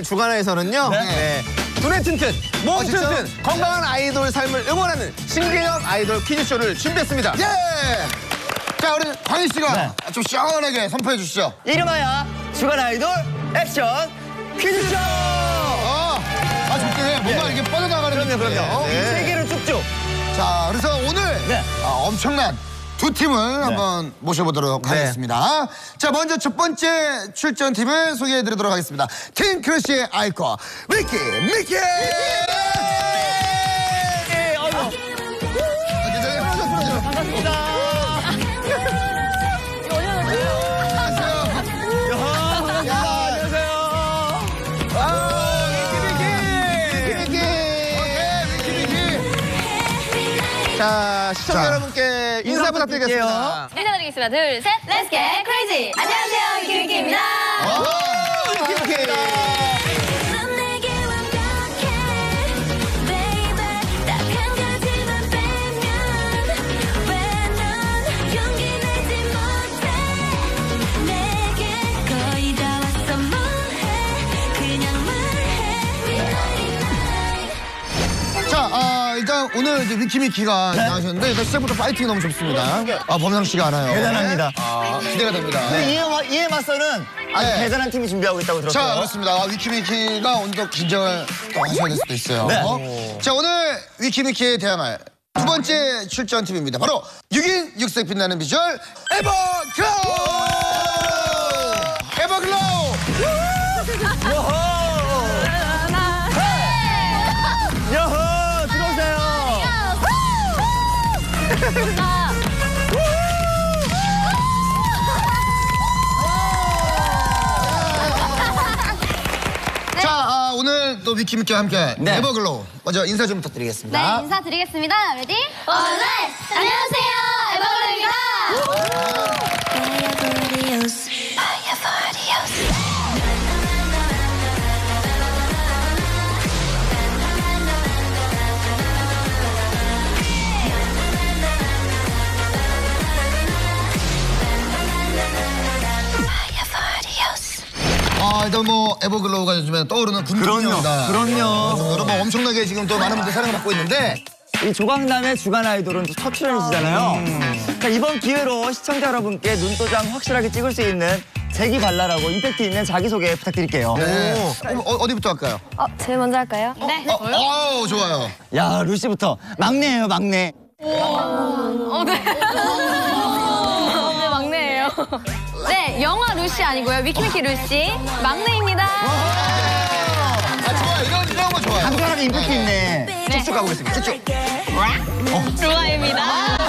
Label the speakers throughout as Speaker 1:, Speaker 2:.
Speaker 1: 오늘 주간화에서는요. 네. 눈에 튼튼, 몸 튼튼, 건강한 아이돌 삶을 응원하는 신개념 아이돌 퀴즈쇼를 준비했습니다.
Speaker 2: 예! 자, 우리 광희 씨가 좀 시원하게 선포해 주시죠.
Speaker 3: 이름하여 주간 아이돌 액션 퀴즈쇼!
Speaker 2: 좋게 뭔가 이렇게 뻗어나가는
Speaker 3: 그럼요. 이 세계를 쭉쭉.
Speaker 2: 자, 그래서 오늘 엄청난 두 팀을 한번 모셔보도록 하겠습니다. 자, 먼저 첫 번째 출전팀을 소개해드리도록 하겠습니다. 팀 크러쉬의 아이콘 위키 미키!
Speaker 3: 반갑습니다.
Speaker 1: 자, 시청자 여러분께 인사 부탁드리겠습니다.
Speaker 4: 인사드리겠습니다. 둘, 셋, Let's get crazy! 안녕하세요, 위키위키입니다.
Speaker 1: 위키위키!
Speaker 2: 자, 일단 오늘 이제 위키미키가 나오셨는데 일단 시작부터 파이팅이 너무 좋습니다. 범상치가 않아요.
Speaker 3: 대단합니다.
Speaker 2: 기대가 됩니다.
Speaker 3: 이에 맞서는 아주 대단한 팀이 준비하고 있다고 들었어요.
Speaker 2: 자, 그렇습니다. 위키미키가 오늘 또 긴장을 또 하셔야 될 수도 있어요. 자, 오늘 위키미키에 대항할 두 번째 출전팀입니다. 바로 6인 6색 빛나는 비주얼 에버글로우! 에버글로우!
Speaker 3: 여호! 들어오세요!
Speaker 2: 자, 오늘 또 위키미키와 함께 에버글로우 먼저 인사 좀 부탁드리겠습니다.
Speaker 4: 네, 인사드리겠습니다. 레디? 온라인! 안녕하세요, 에버글로우입니다.
Speaker 2: 일단 뭐 에버글로우가 요즘에 떠오르는 분들입니다.
Speaker 3: 그럼요.
Speaker 2: 뭐 엄청나게 지금 또 많은 분들 사랑을 받고 있는데
Speaker 3: 이 조강남의 주간 아이돌은 또 첫 출연이시잖아요. 자, 이번 기회로 시청자 여러분께 눈도장 확실하게 찍을 수 있는 재기발랄하고 임팩트 있는 자기소개 부탁드릴게요.
Speaker 2: 어디부터 할까요?
Speaker 4: 제일 먼저 할까요? 네.
Speaker 2: 좋아요.
Speaker 3: 야, 루시부터. 막내예요, 막내.
Speaker 4: 네, 막내예요. 네, 영화 루시 아니고요. 위키미키 루시. 막내입니다.
Speaker 2: 좋아요. 이런 거 좋아요.
Speaker 3: 간단하게 임팩트 있네. 쭉쭉 가보겠습니다. 쭉쭉.
Speaker 4: 루아입니다.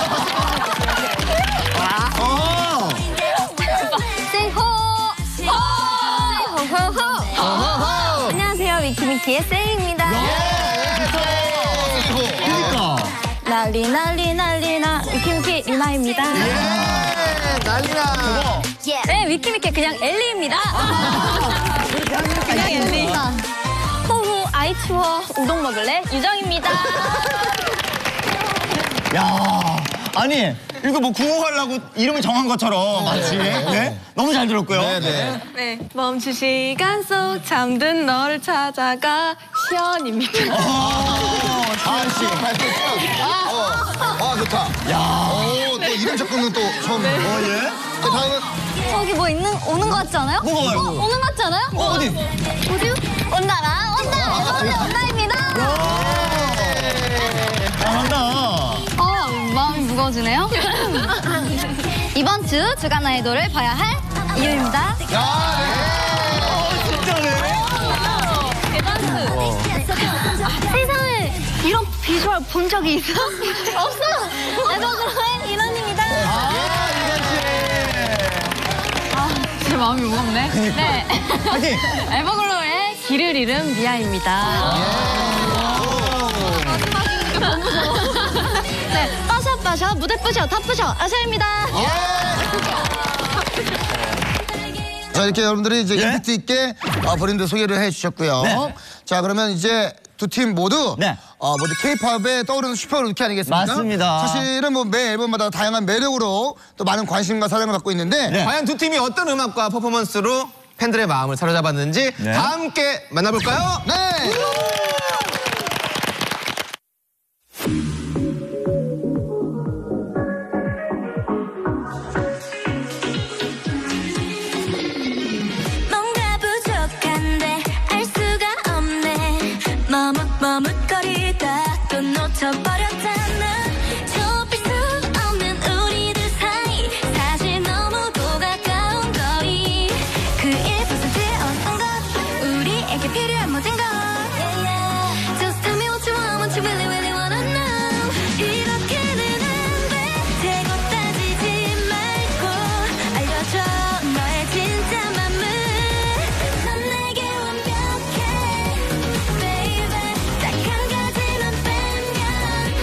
Speaker 4: 셀호. 호호호. 안녕하세요, 위키미키의 셀입니다.
Speaker 3: 그러니까.
Speaker 4: 난리나 위키미키 리나입니다.
Speaker 2: 난리나.
Speaker 4: 네, 위키미키 그냥 엘리입니다. 그냥 엘리. 호호 아이 추워 우동 먹을래? 유정입니다.
Speaker 3: 야, 아니 이거 뭐 구호하려고 이름을 정한 것처럼 마치 네? 너무 잘 들었고요.
Speaker 4: 네, 멈춘 시간 속 잠든 너를 찾아가 시연입니다.
Speaker 3: 아씨.
Speaker 2: 좋다. 또 이름 접근은 또 처음.
Speaker 3: 예?
Speaker 2: 다음은
Speaker 4: 저기 뭐 오는 거 같지 않아요?
Speaker 3: 뭐가 와요?
Speaker 4: 오는 거 같지 않아요?
Speaker 3: 어디?
Speaker 4: 온다라 온다입니다.
Speaker 3: 잘한다.
Speaker 4: 마음이 무거워지네요. 이번 주 주간 아이돌을 봐야 할 이유입니다.
Speaker 3: 진짜네.
Speaker 4: 세상에 이런 비주얼 본 적이 있어? 없어. 에버글로우의 이런입니다. 제 마음이 무겁네. 네.
Speaker 3: 파이팅.
Speaker 4: 에버글로우의 길을 잃은 미아입니다. 네, 빠샤빠샤 무대 뿌셔 다 뿌셔 아샤입니다.
Speaker 2: 자, 이렇게 여러분들이 이제 임팩트 있게 본인들 소개를 해주셨고요. 자, 그러면 이제 두 팀 모두 모두 K-팝에 떠오르는 슈퍼 루키 아니겠습니까?
Speaker 3: 맞습니다.
Speaker 2: 사실은 뭐 매 앨범마다 다양한 매력으로 또 많은 관심과 사랑을 받고 있는데
Speaker 1: 과연 두 팀이 어떤 음악과 퍼포먼스로 팬들의 마음을 사로잡았는지
Speaker 3: 네.
Speaker 1: 다 함께 만나볼까요?
Speaker 2: 네.
Speaker 5: 뭔가 부족한데 알 수가 없네. 머뭇머뭇거리다 또 놓쳐버렸잖아. 좁힐 수 없는 우리들 사이 사실 너무도 가까운 거리. 그 1%의 어떤 것 우리에게 필요한 모든 것. Just tell me what you want, what you really really wanna know. 이렇게는 안 돼. 대고 따지지 말고 알려줘 너의 진짜 맘을. 넌 내게 완벽해 baby. 딱 한 가지만 빼면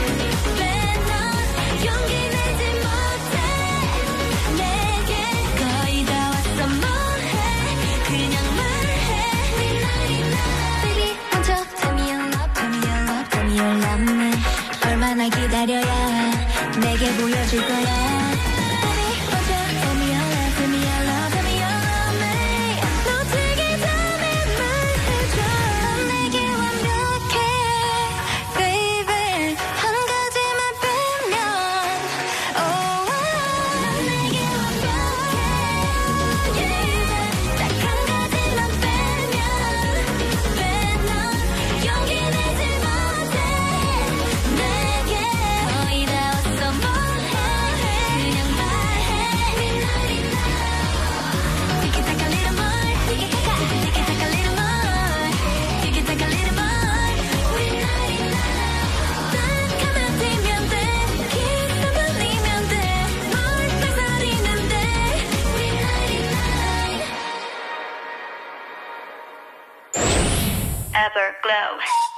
Speaker 5: 넌 용기 내지 못해. 내게 거의 다 왔어 뭐해. 그냥 말해. Baby 먼저 tell me your love, tell me your love, tell me your love me. 얼마나 기다려야 내게 보여줄 거야. Baby 먼저 tell me your love, tell me your love, tell me your love me. 놓치기 전에 말해줘. 넌 내게 완벽해 baby. 한 가지만 빼면 넌 내게 완벽해 yeah. 딱 한 가지만 빼면 넌 용기 내지 못해. 내게 거의 다 왔어 뭐해. 그냥 말해. 티키타카 little more. 티키타카 little more. 티키타카 little more. 딱 한마디면 돼. 기스 불리면 돼. 뭘 뺏어리면 돼. Everglow.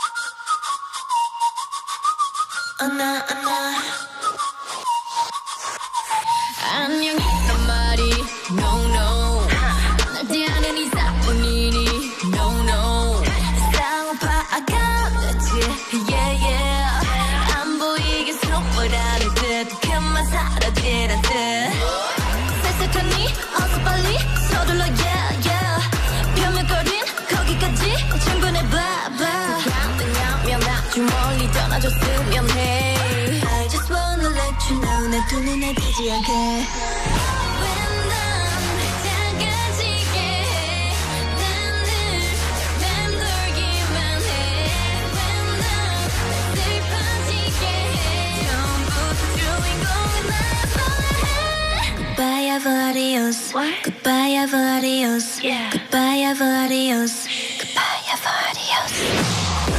Speaker 5: 안녕이란 말이 no no. 날 대하는 이상뿐이니 no no. 싸움 파악하겠지 yeah yeah. 안 보이게 속보라는 듯 그만 사라지는 듯. 셀색하니 어서 빨리 서둘러 yeah yeah. 표면거린 거기까지 충분해 blah blah. 왜냐면 아주 멀리 떠나줬으면 해. I just wanna let you know 내 두 눈에 띄지 않게. 왜 난 작아지게 해. 난 늘 맴돌기만 해. 왜 난 슬퍼지게 해. 처음부터 주인공은 나야. Goodbye adios. Goodbye adios. Goodbye adios. Goodbye adios.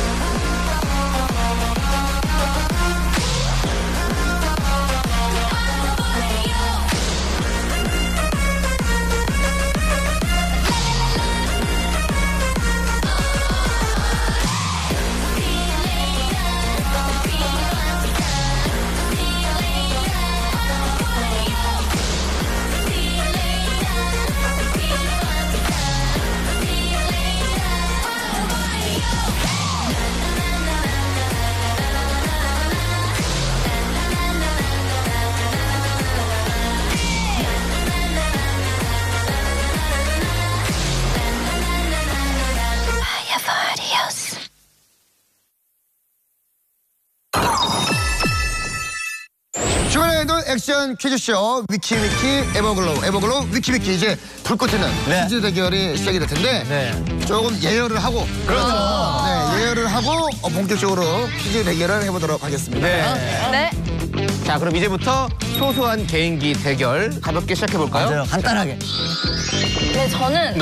Speaker 2: 주간의 아이돌 액션 퀴즈쇼 위키위키 에버글로우 위키위키 이제 불꽃 튀는
Speaker 3: 네.
Speaker 2: 퀴즈 대결이 시작이 될 텐데
Speaker 3: 네.
Speaker 2: 조금 예열을 하고 네, 예열을 하고 본격적으로 퀴즈 대결을 해보도록 하겠습니다.
Speaker 4: 네.
Speaker 1: 자, 그럼 이제부터 소소한 개인기 대결 가볍게 시작해볼까요?
Speaker 3: 맞아요. 간단하게.
Speaker 4: 네, 저는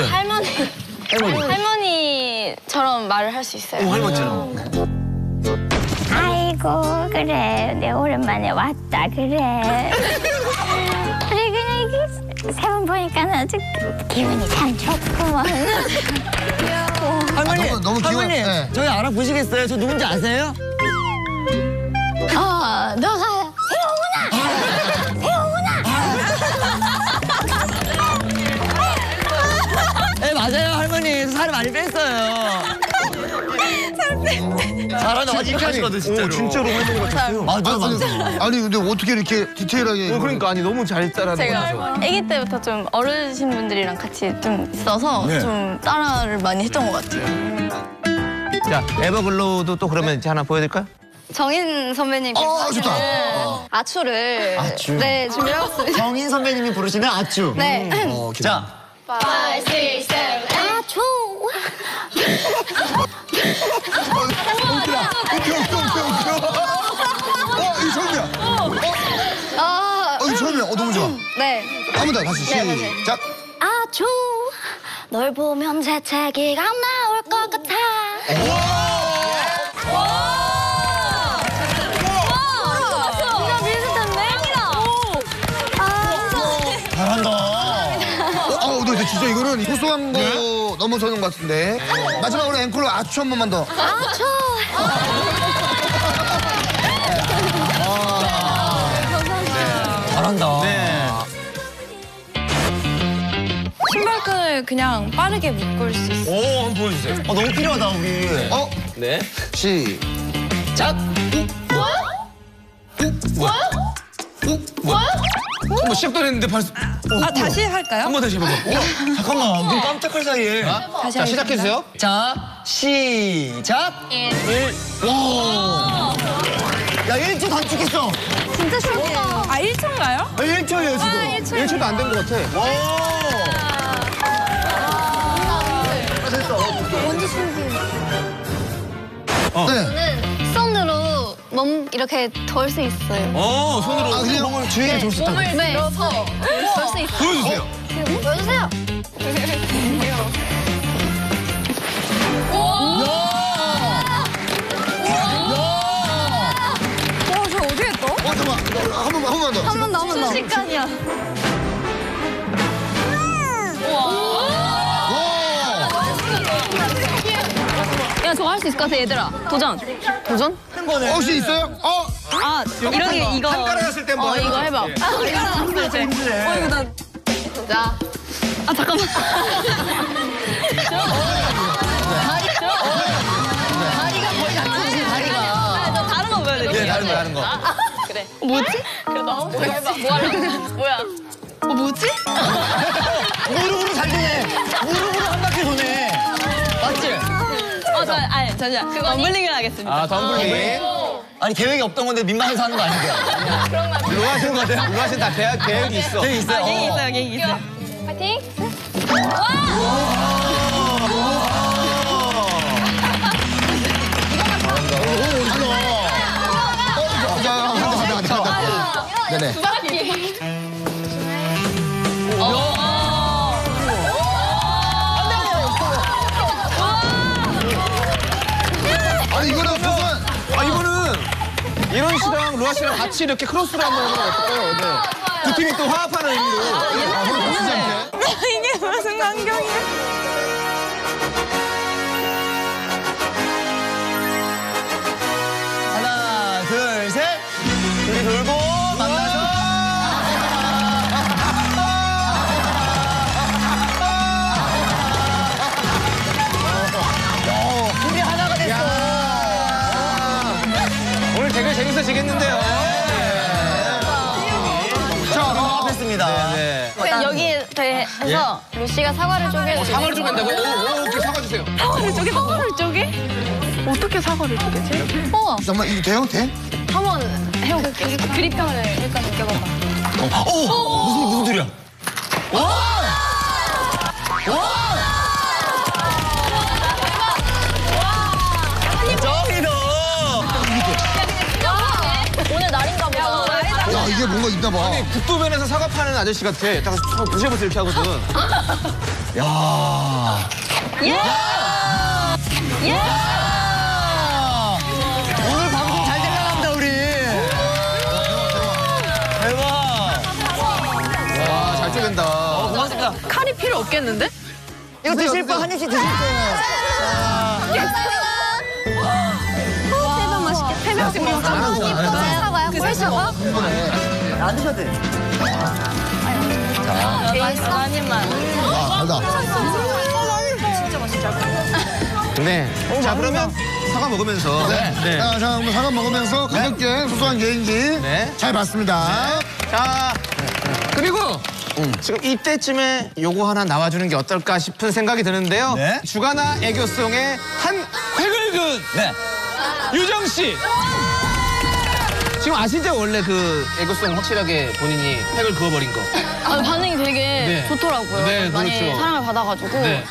Speaker 4: 할머니처럼 말을 할 수 있어요.
Speaker 3: 할머니처럼.
Speaker 6: 아이고 그래 내 오랜만에 왔다 그래. 그래 그냥 이게 세 번 보니까 아주 기분이 참 좋구먼.
Speaker 3: 할머니,
Speaker 2: 너무 귀여워.
Speaker 3: 할머니,
Speaker 2: 네.
Speaker 3: 저희 알아보시겠어요? 저 누군지 아세요?
Speaker 6: 너가
Speaker 3: 네, 맞아요, 할머니. 살 많이 뺐어요. 잘하는 아직 이렇게 하시거든 진짜로.
Speaker 1: 진짜로 할머니 같았어요.
Speaker 3: 맞아.
Speaker 2: 아니 근데 어떻게 이렇게 디테일하게
Speaker 1: 그러니까 아니 너무 잘 따라하는 거
Speaker 7: 제가
Speaker 1: 같아서.
Speaker 7: 아기 때부터 좀 어르신분들이랑 같이 좀 있어서
Speaker 3: 네.
Speaker 7: 좀 따라를 많이 했던 것 같아요.
Speaker 1: 자, 에버글로우도 또 그러면 이제 하나 보여드릴까요?
Speaker 4: 정인 선배님께서
Speaker 2: 좋다.
Speaker 4: 하시는 아추를
Speaker 3: 아추.
Speaker 4: 네, 준비해봤습니다.
Speaker 3: 정인 선배님이 부르시는 아추.
Speaker 4: 네.
Speaker 3: 자,
Speaker 4: 5, 6, 7, 아추.
Speaker 2: 이거 처음이야. 이거 처음이야. 너무 좋아.
Speaker 4: 네.
Speaker 2: 한번 더 다시 시작.
Speaker 6: 아주 널 보면 재채기가 나올 것 같아.
Speaker 4: 진짜 비슷한데?
Speaker 3: 잘한다.
Speaker 2: 너 진짜 이거는 소소한 거 넘어서는 것 같은데. 마지막으로 앵콜로 아추 한 번만 더.
Speaker 6: 아주
Speaker 3: 잘한다.
Speaker 1: 네.
Speaker 7: 신발끈을 그냥 빠르게 묶을 수 있어요.
Speaker 1: 오, 한번 보여주세요.
Speaker 3: 너무 필요하다 우리.
Speaker 1: 네.
Speaker 2: 시작.
Speaker 1: 뭐 시작도 안 했는데 벌써
Speaker 7: 다시 할까요?
Speaker 1: 한 번 다시 해봐봐.
Speaker 3: 잠깐만, 눈 깜짝할 사이에.
Speaker 7: 다시
Speaker 1: 자, 시작해주세요.
Speaker 3: 자, 시작. 1. 와. 야, 1초 단축했어.
Speaker 4: 진짜 신기해요.
Speaker 7: 아, 1초인가요?
Speaker 3: 1초예요, 지금.
Speaker 1: 1초도 안 된 것 같아.
Speaker 2: 네.
Speaker 4: 손으로 몸 이렇게 덜 수 있어요.
Speaker 1: 손으로
Speaker 2: 그냥
Speaker 1: 몸을 주위에 돌 수 있다고.
Speaker 4: 몸을 밀어서 덜 수 있어요.
Speaker 1: 보여주세요.
Speaker 4: 보여주세요.
Speaker 7: 저 어떻게 했어?
Speaker 2: 잠깐만. 한 번만 더.
Speaker 4: 한 번 더, 한 번 더.
Speaker 7: 순식간이야.
Speaker 4: 야, 저거 할 수 있을 것 같아, 얘들아. 도전. 도전?
Speaker 2: 혹시 있어요?
Speaker 4: 아, 이런 게 이거.
Speaker 1: 깔아놨을 때 한번
Speaker 4: 이거 해봐. 깔아놨을 때. 이거 나. 자. 아, 잠깐만. 다리가 거의 닿지, 다리가. 아, 저 다른 거 보여드릴게요.
Speaker 1: 네, 다른 거.
Speaker 4: 그래. 뭐지? 그래, 너 한번 해봐. 뭐 하려고? 뭐야? 뭐지?
Speaker 3: 무릎으로 잘 도네. 무릎으로 한 바퀴 도네. 맞지?
Speaker 4: 잠시만. 그거 덤블링을 하겠습니다.
Speaker 1: 아, 덤블링.
Speaker 3: 아니, 계획이 없던 건데 민망해서 하는 거 아니에요?
Speaker 1: 로 하시는 거 같아요. 로 하시는 다 계획이 있어.
Speaker 3: 계획 있어요?
Speaker 4: 계획 있어요. 파이팅!
Speaker 2: 네네. 아니 이거는 무슨
Speaker 1: 이거는 이런 씨랑 로아 씨랑 같이 이렇게 크로스를 한번 하면 어떨까요? 네. 두 팀이 또 화합하는 의미로.
Speaker 7: 이게 무슨 광경이야?
Speaker 3: 하나, 둘, 셋. 둘이 돌고 만나서. 둘이 하나가 됐어.
Speaker 1: 오늘 되게 재밌어지겠는데요.
Speaker 3: 자, 합했습니다.
Speaker 1: 네.
Speaker 4: 여기에 대해서 루시가 사과를 쪼개.
Speaker 1: 사과를 좀 한다고요? 오, 오케이, 사과 주세요.
Speaker 7: 사과를 쪼개? 어떻게 사과를 쪼개지?
Speaker 2: 잠깐만 이거 돼요? 돼?
Speaker 4: 한번 해볼게요. 그립형을 일단 느껴봐봐.
Speaker 3: 무슨 소리야? 짱이다.
Speaker 4: 오늘 날인가 보다.
Speaker 2: 야 이게 뭔가 있나 봐.
Speaker 1: 아니, 국도변에서 사과 파는 아저씨 같아. 딱 부셔부셔 이렇게 하거든.
Speaker 3: 야. 오늘 방송 잘 되려나 보다, 우리. 대박.
Speaker 1: 와, 잘 쪼갠다.
Speaker 3: 고맙습니다.
Speaker 7: 칼이 필요 없겠는데?
Speaker 3: 이거 드실 분 한 입씩 드실 거예요.
Speaker 4: 대박 맛있겠다. 세 명씩 먹자. 사과야? 꿀 사과?
Speaker 3: 안 드셔도 돼.
Speaker 4: 한 입만.
Speaker 2: 아 달다.
Speaker 1: 네. 자, 그러면 사과 먹으면서.
Speaker 2: 네. 자, 그럼 사과 먹으면서 가볍게 소소한 개인기
Speaker 1: 네.
Speaker 2: 잘 봤습니다.
Speaker 1: 자, 그리고 지금 이때쯤에 요거 하나 나와주는 게 어떨까 싶은 생각이 드는데요.
Speaker 3: 네.
Speaker 1: 주가나 애교송의 한 획을 그은
Speaker 3: 네.
Speaker 1: 유정 씨. 지금 아시죠? 원래 그 애교송 확실하게 본인이 획을 그어버린 거.
Speaker 7: 아, 반응이 되게
Speaker 1: 네.
Speaker 7: 좋더라고요.
Speaker 1: 네,
Speaker 7: 많이
Speaker 1: 그렇죠.
Speaker 7: 사랑을 받아가지고.
Speaker 1: 네.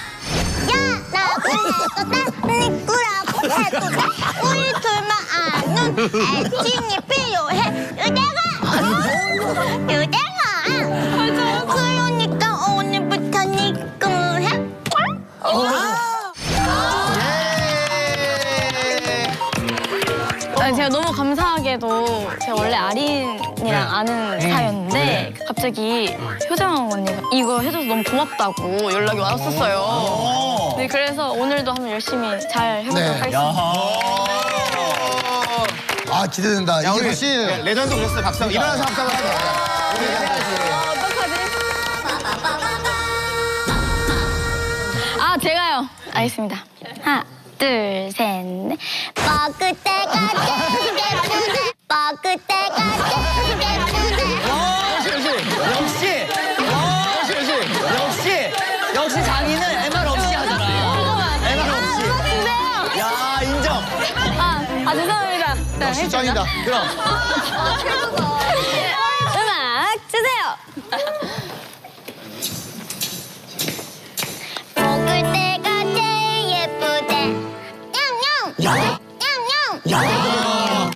Speaker 6: 니꾸라고 해도 돼 우리 둘만 아는 애칭이 필요해 유대가 그러니까 오늘부터 니꾸해
Speaker 7: 아니, 제가 너무 감사하게도 제가 원래 아린이랑 아는 사이였는데 갑자기 효정 언니가 이거 해줘서 너무 고맙다고 연락이 왔었어요. 네, 그래서 오늘도 한번 열심히 잘 해보도록
Speaker 2: 네.
Speaker 7: 하겠습니다.
Speaker 2: 아, 기대된다.
Speaker 1: 야,
Speaker 2: 이재호
Speaker 1: 우리
Speaker 2: 씨.
Speaker 1: 레전드 오셨어요. 박수. 일어나서 박수 한번 해줘.
Speaker 7: 아, 제가요. 알겠습니다. 하나, 둘, 셋, 넷.
Speaker 6: 먹을 때가 되게 주네 먹을 때가 되게 주네
Speaker 3: 역시 자기는 MR 없이 하잖아. MR 없이. 야, 인정.
Speaker 7: 아, 죄송합니다. 네,
Speaker 2: 역시
Speaker 7: 했습니다.
Speaker 2: 짱이다.
Speaker 3: 그럼.
Speaker 7: 음악 주세요.
Speaker 6: 먹을 때가 제일 예쁘대 냥냥 냥냥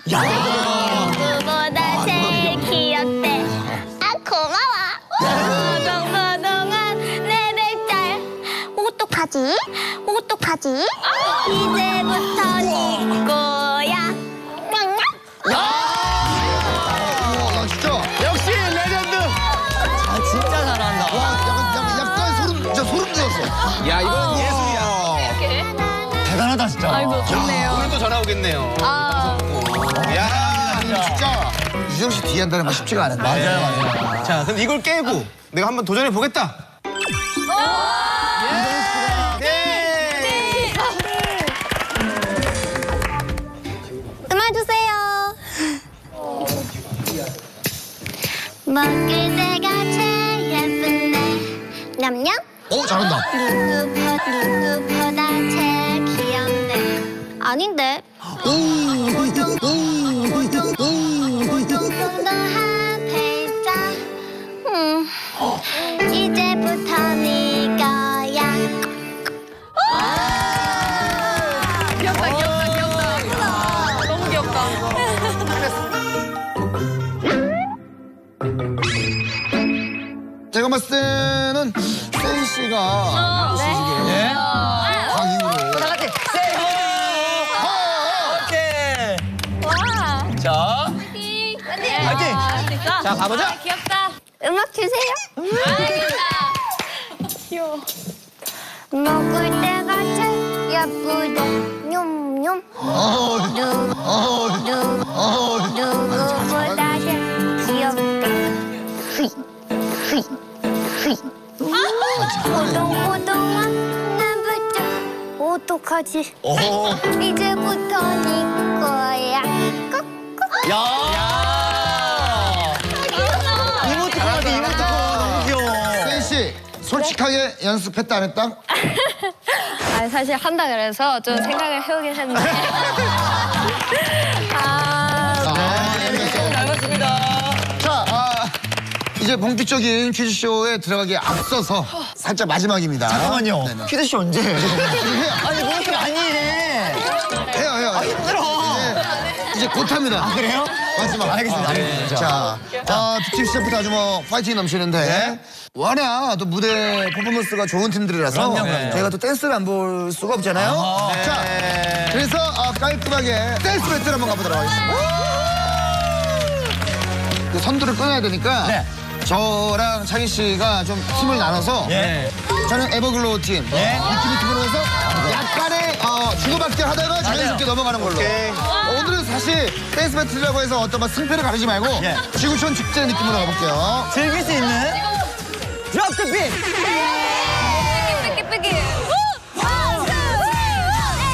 Speaker 6: 누구보다 제일 귀엽대 아 고마워 동동동한 내 백달 어떡하지 어떡하지 이제부터 네 거야 냥냥
Speaker 2: 우와, 진짜.
Speaker 1: 역시 레전드.
Speaker 3: 아, 진짜 잘한다.
Speaker 2: 와, 약간 소름 돋았어.
Speaker 1: 야, 이건 예술이야.
Speaker 3: 대단하다, 진짜.
Speaker 7: 아이고, 좋네요.
Speaker 1: 오늘도 전화 오겠네요.
Speaker 7: 아,
Speaker 1: 야.
Speaker 2: 진짜 유정 씨 뒤에 한다는 건 쉽지가 않은데.
Speaker 3: 맞아요.
Speaker 1: 자, 그럼 이걸 깨고 내가 한번 도전해 보겠다. 네.
Speaker 6: 음악 주세요. 먹을 때가 제일 예쁜데 냠냠
Speaker 2: 오, 잘한다.
Speaker 6: 누구보다 제일 귀엽네 아닌데 동동한 배짱 이제부터 네 거야
Speaker 7: 귀엽다. 너무 귀엽다.
Speaker 2: 제가 봤을 때는 세희 씨가
Speaker 3: 예?
Speaker 2: 강인으로.
Speaker 3: 다 같이 세이. 오케이. 자, 화이팅.
Speaker 1: 자, 가보자.
Speaker 7: 귀엽다.
Speaker 6: 음악 주세요
Speaker 7: 귀여워.
Speaker 6: 먹을 때가 제일 예쁘대 뇽뇽 누구보다 제일 귀엽대 휘휘휘 호동호동한 나부터 어떡하지 이제부터 네 거야 꾹꾹
Speaker 3: 야. 이모티콘, 이모티콘. 너무 귀여워.
Speaker 2: 세희 씨, 솔직하게 연습했다 안 했다?
Speaker 7: 아니, 사실 한다 그래서 좀 생각을 해오긴 했는데.
Speaker 3: 잘 봤습니다. 자,
Speaker 2: 이제 본격적인 퀴즈쇼에 들어가기에 앞서서 살짝 마지막입니다.
Speaker 3: 잠깐만요.
Speaker 2: 네네.
Speaker 3: 퀴즈쇼 언제 해?
Speaker 2: 해요.
Speaker 3: 아니, 뭐 이렇게 많이 해.
Speaker 2: 해요.
Speaker 3: 힘들어.
Speaker 2: 이제 곧 합니다.
Speaker 3: 그래요?
Speaker 2: 마지막.
Speaker 3: 알겠습니다. 알겠습니다.
Speaker 2: 자, 두 팀 시작부터 아주 뭐 파이팅이 넘치는데 워낙 또 무대 퍼포먼스가 좋은 팀들이라서
Speaker 3: 그럼요.
Speaker 2: 저희가 또 댄스를 안 볼 수가 없잖아요. 자, 그래서 깔끔하게 댄스 배틀 한번 가보도록 하겠습니다. 그 선두를 끊어야 되니까
Speaker 3: 네.
Speaker 2: 저랑 창희 씨가 좀 팀을 나눠서
Speaker 3: 예.
Speaker 2: 저는 에버글로우 팀, 위키미 팀으로 해서 약간의 주고받기 하다가 자연스럽게 넘어가는 걸로. 오늘은 사실 댄스 배틀이라고 해서 어떤 막 승패를 가리지 말고
Speaker 3: 예.
Speaker 2: 지구촌 축제 느낌으로 가볼게요.
Speaker 3: 즐길 수 있는 드롭 더 빗.
Speaker 7: 삐끼삐끼.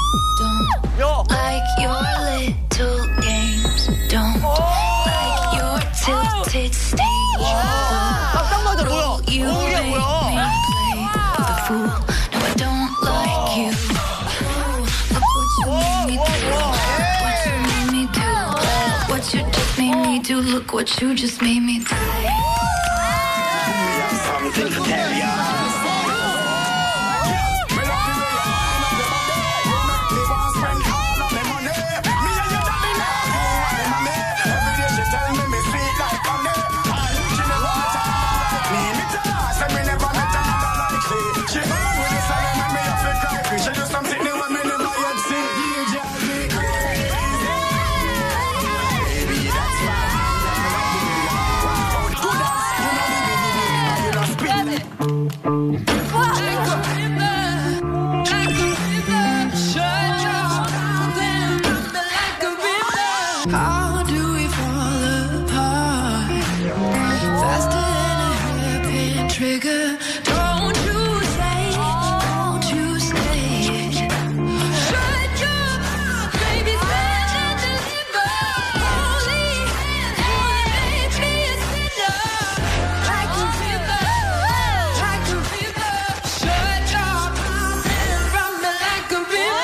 Speaker 5: Don't like your little games. Don't like your tilted stage.
Speaker 3: 딱 맞아, 뭐야?
Speaker 5: You
Speaker 3: 이게
Speaker 5: make
Speaker 3: 뭐야?
Speaker 5: me play the fool. No, I don't like you. Look what you just made me do. What you just made me do. Look what you just made me do. How do we fall apart? Faster than a hairpin trigger. Don't you say, don't you say it. Shut your mouth, baby, stand and deliver. Holy, you make me a sinner. Like a river, like a river. Shut your mouth and run me like a river.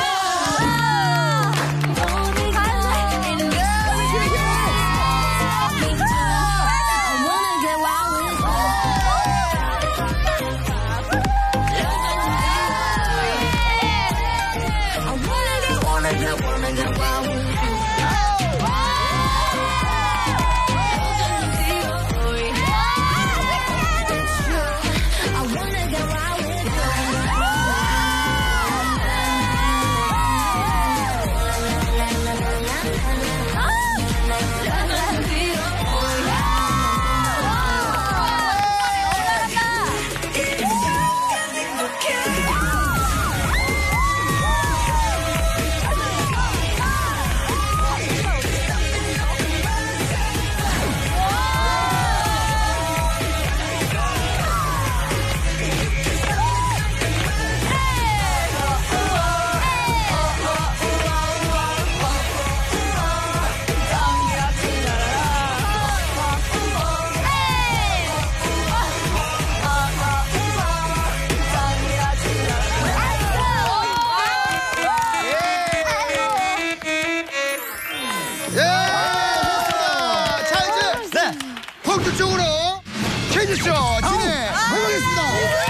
Speaker 2: 본격적으로 퀴즈쇼 진행해보겠습니다.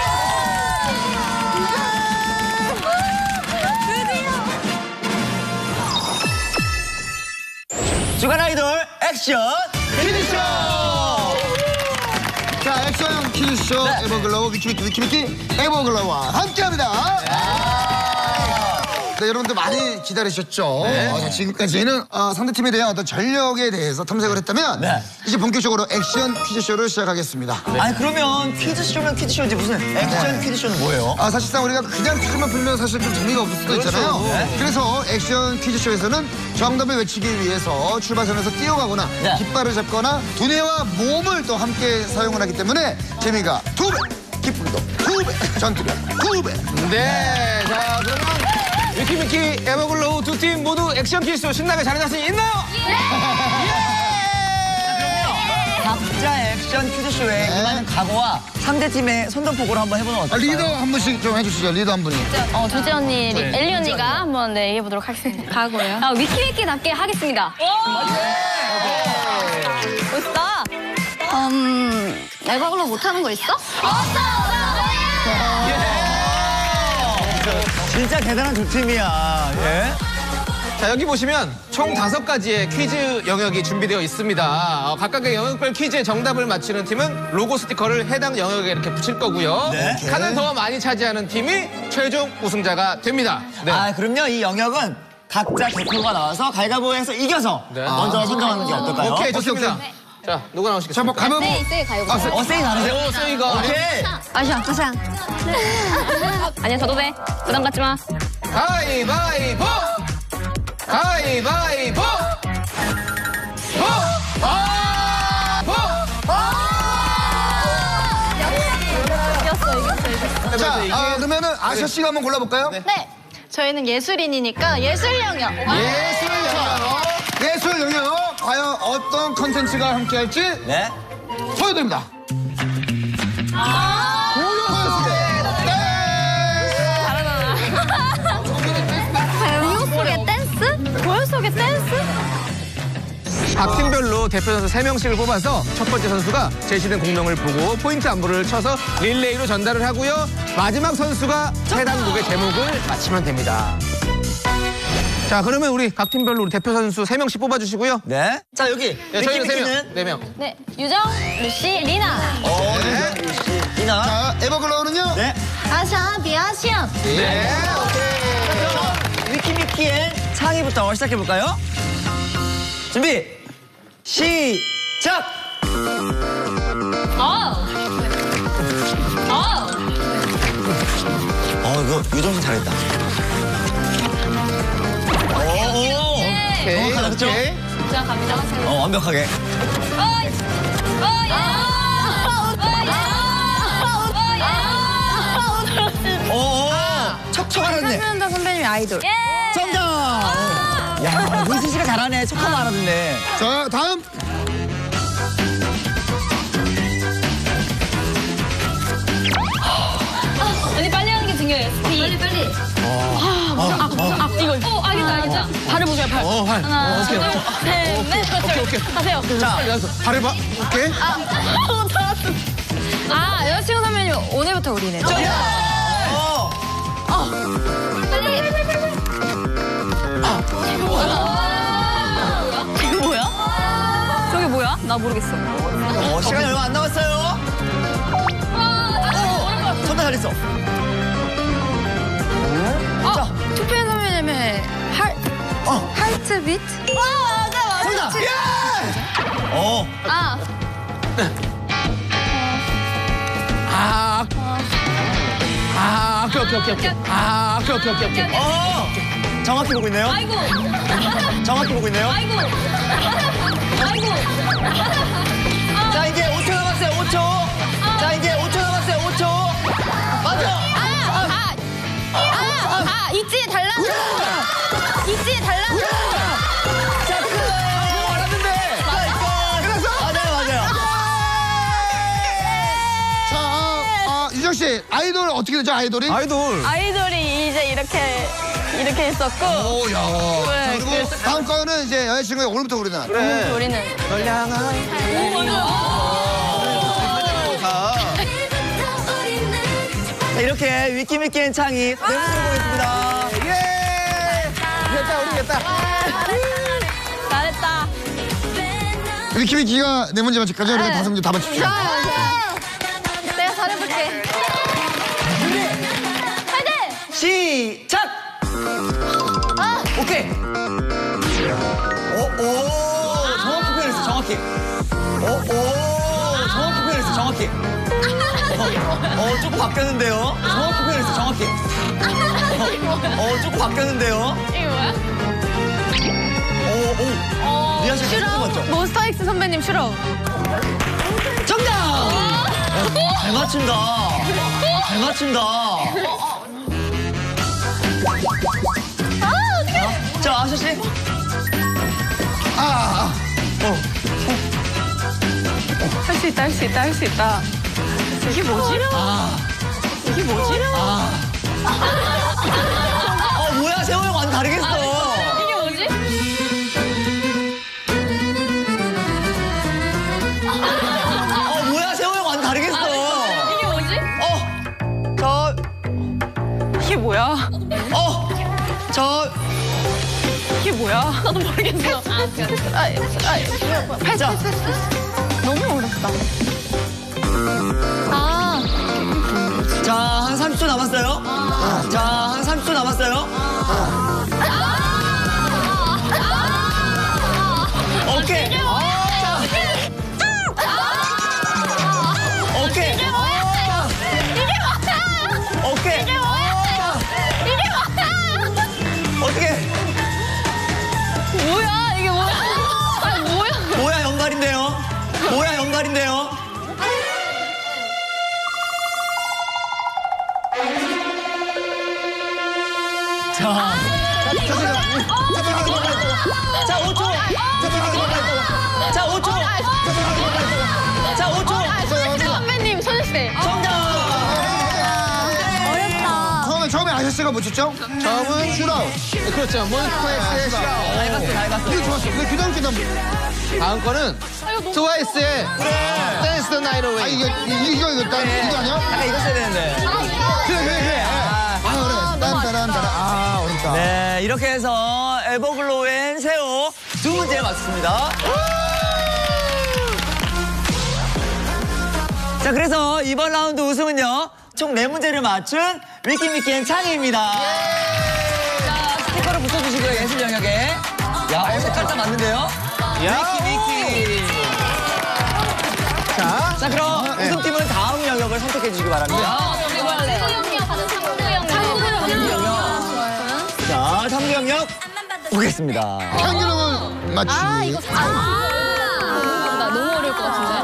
Speaker 3: 주간 아이돌 액션
Speaker 2: 퀴즈쇼! 자, 액션 퀴즈쇼 에버글로우 위키위키 에버글로우와 함께합니다. 네, 여러분들 많이 기다리셨죠? 자, 지금까지는 상대팀에 대한 어떤 전력에 대해서 탐색을 했다면 이제 본격적으로 액션 퀴즈쇼를 시작하겠습니다.
Speaker 3: 아니 그러면 퀴즈쇼면 퀴즈쇼지 무슨 액션 퀴즈쇼는 뭐예요?
Speaker 2: 사실상 우리가 그냥 퀴즈만 풀면 사실 좀 재미가 없을 수도 있잖아요. 그래서 액션 퀴즈쇼에서는 정답을 외치기 위해서 출발선에서 뛰어가거나 깃발을 잡거나 두뇌와 몸을 또 함께 사용을 하기 때문에 재미가 2배, 기쁨도 2배, 전투력 2배.
Speaker 1: 네, 자 그러면 위키위키 에버글로우 두 팀 모두 액션 퀴즈쇼 신나게 잘할 자신 있나요?
Speaker 3: 각자 액션 퀴즈쇼에 임하는 각오와 상대팀의 선전포고를 한번 해보는 어떨까요?
Speaker 2: 리더 한 분씩 좀 해주시죠. 리더 한 분이.
Speaker 7: 둘째 언니 엘리 언니가 한번 얘기해보도록 하겠습니다. 각오요? 위키위키답게 하겠습니다. 멋있다. 에버글로우 못하는 거 있어?
Speaker 3: 진짜 대단한 두 팀이야. 예?
Speaker 1: 자 여기 보시면 총 5가지의 퀴즈 영역이 준비되어 있습니다. 각각의 영역별 퀴즈의 정답을 맞히는 팀은 로고 스티커를 해당 영역에 이렇게 붙일 거고요. 칸을 더 많이 차지하는 팀이 최종 우승자가 됩니다.
Speaker 3: 그럼요. 이 영역은 각자 대표가 나와서 가위바위보에서 이겨서 먼저 선정하는 게 어떨까요?
Speaker 1: 오케이, 좋습니다. 자, 누가 나오시겠습니까?
Speaker 2: 자, 뭐 가면
Speaker 7: 세이 가요.
Speaker 3: 세이 다르세요?
Speaker 1: 세이가.
Speaker 3: 오케이.
Speaker 7: 아시아. 아니야, 저도 돼. 부담 갖지 마.
Speaker 1: 가위바위보! 가위바위보!
Speaker 7: 이겼어.
Speaker 2: 자, 그러면은 아샤 씨가 한번 골라볼까요?
Speaker 7: 네. 저희는 예술인이니까 예술 영역.
Speaker 2: 예술 영역 과연 어떤 컨텐츠가 함께할지
Speaker 3: 네.
Speaker 2: 보여드립니다.
Speaker 7: 고요 속의 댄스? 고요 속의 댄스?
Speaker 1: 각 팀별로 대표 선수 3명씩을 뽑아서 첫 번째 선수가 제시된 공명을 보고 포인트 안무를 쳐서 릴레이로 전달을 하고요. 마지막 선수가 해당 곡의 제목을 맞히면 됩니다. 자, 그러면 우리 각 팀별로 우리 대표 선수 3명씩 뽑아주시고요.
Speaker 3: 네. 자, 여기.
Speaker 1: 네, 저희는
Speaker 3: 위키미키는
Speaker 1: 3명.
Speaker 7: 네, 유정, 루시, 리나.
Speaker 3: 이나.
Speaker 2: 자, 에버글로우는요?
Speaker 3: 네.
Speaker 7: 아샤, 비아시안.
Speaker 1: 네.
Speaker 3: 위키미키의 창의부터 시작해볼까요? 준비. 시작! 이거 유정신 잘했다.
Speaker 1: 오케이.
Speaker 3: 그렇죠?
Speaker 1: 오케이.
Speaker 7: 자, 갑니다.
Speaker 3: 완벽하게. 척척 알았네.
Speaker 7: 현다 선배님이 아이돌.
Speaker 3: 정답! 야, 민수 씨가 잘하네. 척하면 알았네.
Speaker 2: 자, 다음.
Speaker 7: 언니 빨리 하는 게 중요해요. 스피드. 빨리. 이거. 알겠다. 발을 보세요, 발.
Speaker 1: 발.
Speaker 7: 하나,
Speaker 1: 오케이.
Speaker 7: 둘, 셋, 넷.
Speaker 1: 오케이.
Speaker 7: 하세요.
Speaker 3: 자,
Speaker 1: 발해봐. 오케이.
Speaker 7: 여자친구 선배님 오늘부터 우리네.
Speaker 3: 빨리!
Speaker 7: 이거 뭐야? 저게 뭐야? 나 모르겠어.
Speaker 3: 시간이 얼마 안 남았어요. 정답 잘했어. 자,
Speaker 7: 투표해 선배님의 하이트 비트?
Speaker 3: 정답! 예!
Speaker 1: 오케이.
Speaker 3: 정확히 보고 있네요. 정확히 보고 있네요. 자, 이제 5초 남았어요. 5초. 자, 이제 5초 남았어요. 5초. 맞아.
Speaker 7: 있지 달라. 있지 달라.
Speaker 3: 자, 끝.
Speaker 1: 알았는데.
Speaker 3: 맞아요.
Speaker 2: 자, 유정 씨, 아이돌 어떻게 되죠, 아이돌이?
Speaker 7: 아이돌이 이제 이렇게 있었고.
Speaker 2: 오, 야.
Speaker 7: 네,
Speaker 2: 그리고 다음 거는 이제 여자친구의 오늘부터 우리는.
Speaker 1: 그래.
Speaker 7: 우리는
Speaker 3: 자, 이렇게 위키미키앤 창이 내모습을 보겠습니다.
Speaker 1: 우리 이겼다.
Speaker 7: 잘했다.
Speaker 2: 위키미키가 네 문제 맞힐까지 우리가 다섯 문제 다 맞춥시다.
Speaker 7: 내가 잘해볼게. 파이팅!
Speaker 3: 시작! 오케이. 정확히 표현했어, 정확히. 정확히 표현했어, 정확히. 조금 바뀌었는데요. 정확히 표현했어, 정확히. 조금 바뀌었는데요.
Speaker 7: 이게 뭐야?
Speaker 3: 리아 씨 조금 맞죠?
Speaker 7: 몬스타엑스 선배님 슈러.
Speaker 3: 정답! 잘 맞춘다. 잘 맞춘다. 자, 아셔 씨.
Speaker 7: 할 수 있다. 이게 뭐지? 이게 뭐지?
Speaker 3: 뭐야, 세호 형 완전 다르겠어.
Speaker 7: 이게 뭐지?
Speaker 3: 뭐야, 세호 형 완전 다르겠어.
Speaker 7: 이게 뭐지? 이게 뭐야? 이게 뭐야? 모르겠어.
Speaker 3: 자,
Speaker 7: 너무 어렵다.
Speaker 3: 자, 한 30초 남았어요. 자, 한 30초 남았어요. 오케이. 오케이. 오케이. 어떻게?
Speaker 7: 뭐야? 이게 뭐야? 아니, 뭐야?
Speaker 3: 뭐야, 연갈인데요? 뭐야, 연갈인데요? 자, 5초. 자, 5초. 자, 5초.
Speaker 7: 선배님 소녀시대.
Speaker 3: 정답.
Speaker 2: 처음에 아저씨가 뭐 쳤죠?
Speaker 1: 처음은
Speaker 2: 슈라우.
Speaker 1: 그렇죠. 몬스타엑스의 슈라우.
Speaker 3: 잘 봤어.
Speaker 2: 이게 좋았어. 근데 그 다음
Speaker 1: 다음 거는 트와이스의 댄스 더 나이트
Speaker 2: 아,
Speaker 1: 어웨이.
Speaker 2: 이거 이거 아니야?
Speaker 3: 아까 이거 써야 되는데.
Speaker 2: 그래. 아, 그래. 딴따란따란. 아, 어렵다.
Speaker 3: 네, 이렇게 해서 에버글로우앤 세호 두 문제 맞습니다. 자, 그래서 이번 라운드 우승은요, 총 4문제를 맞춘 위키미키앤 창희입니다. 자, 스티커를 붙여주시고요, 예술 영역에. 야, 색깔 다 맞는데요? 위키미키. 자, 그럼 우승팀은 다음 영역을 선택해 주시기 바랍니다. 자, 탐구 영역 보겠습니다.
Speaker 2: 향기름을 맞추기.
Speaker 7: 나 너무 어려울 것 같은데.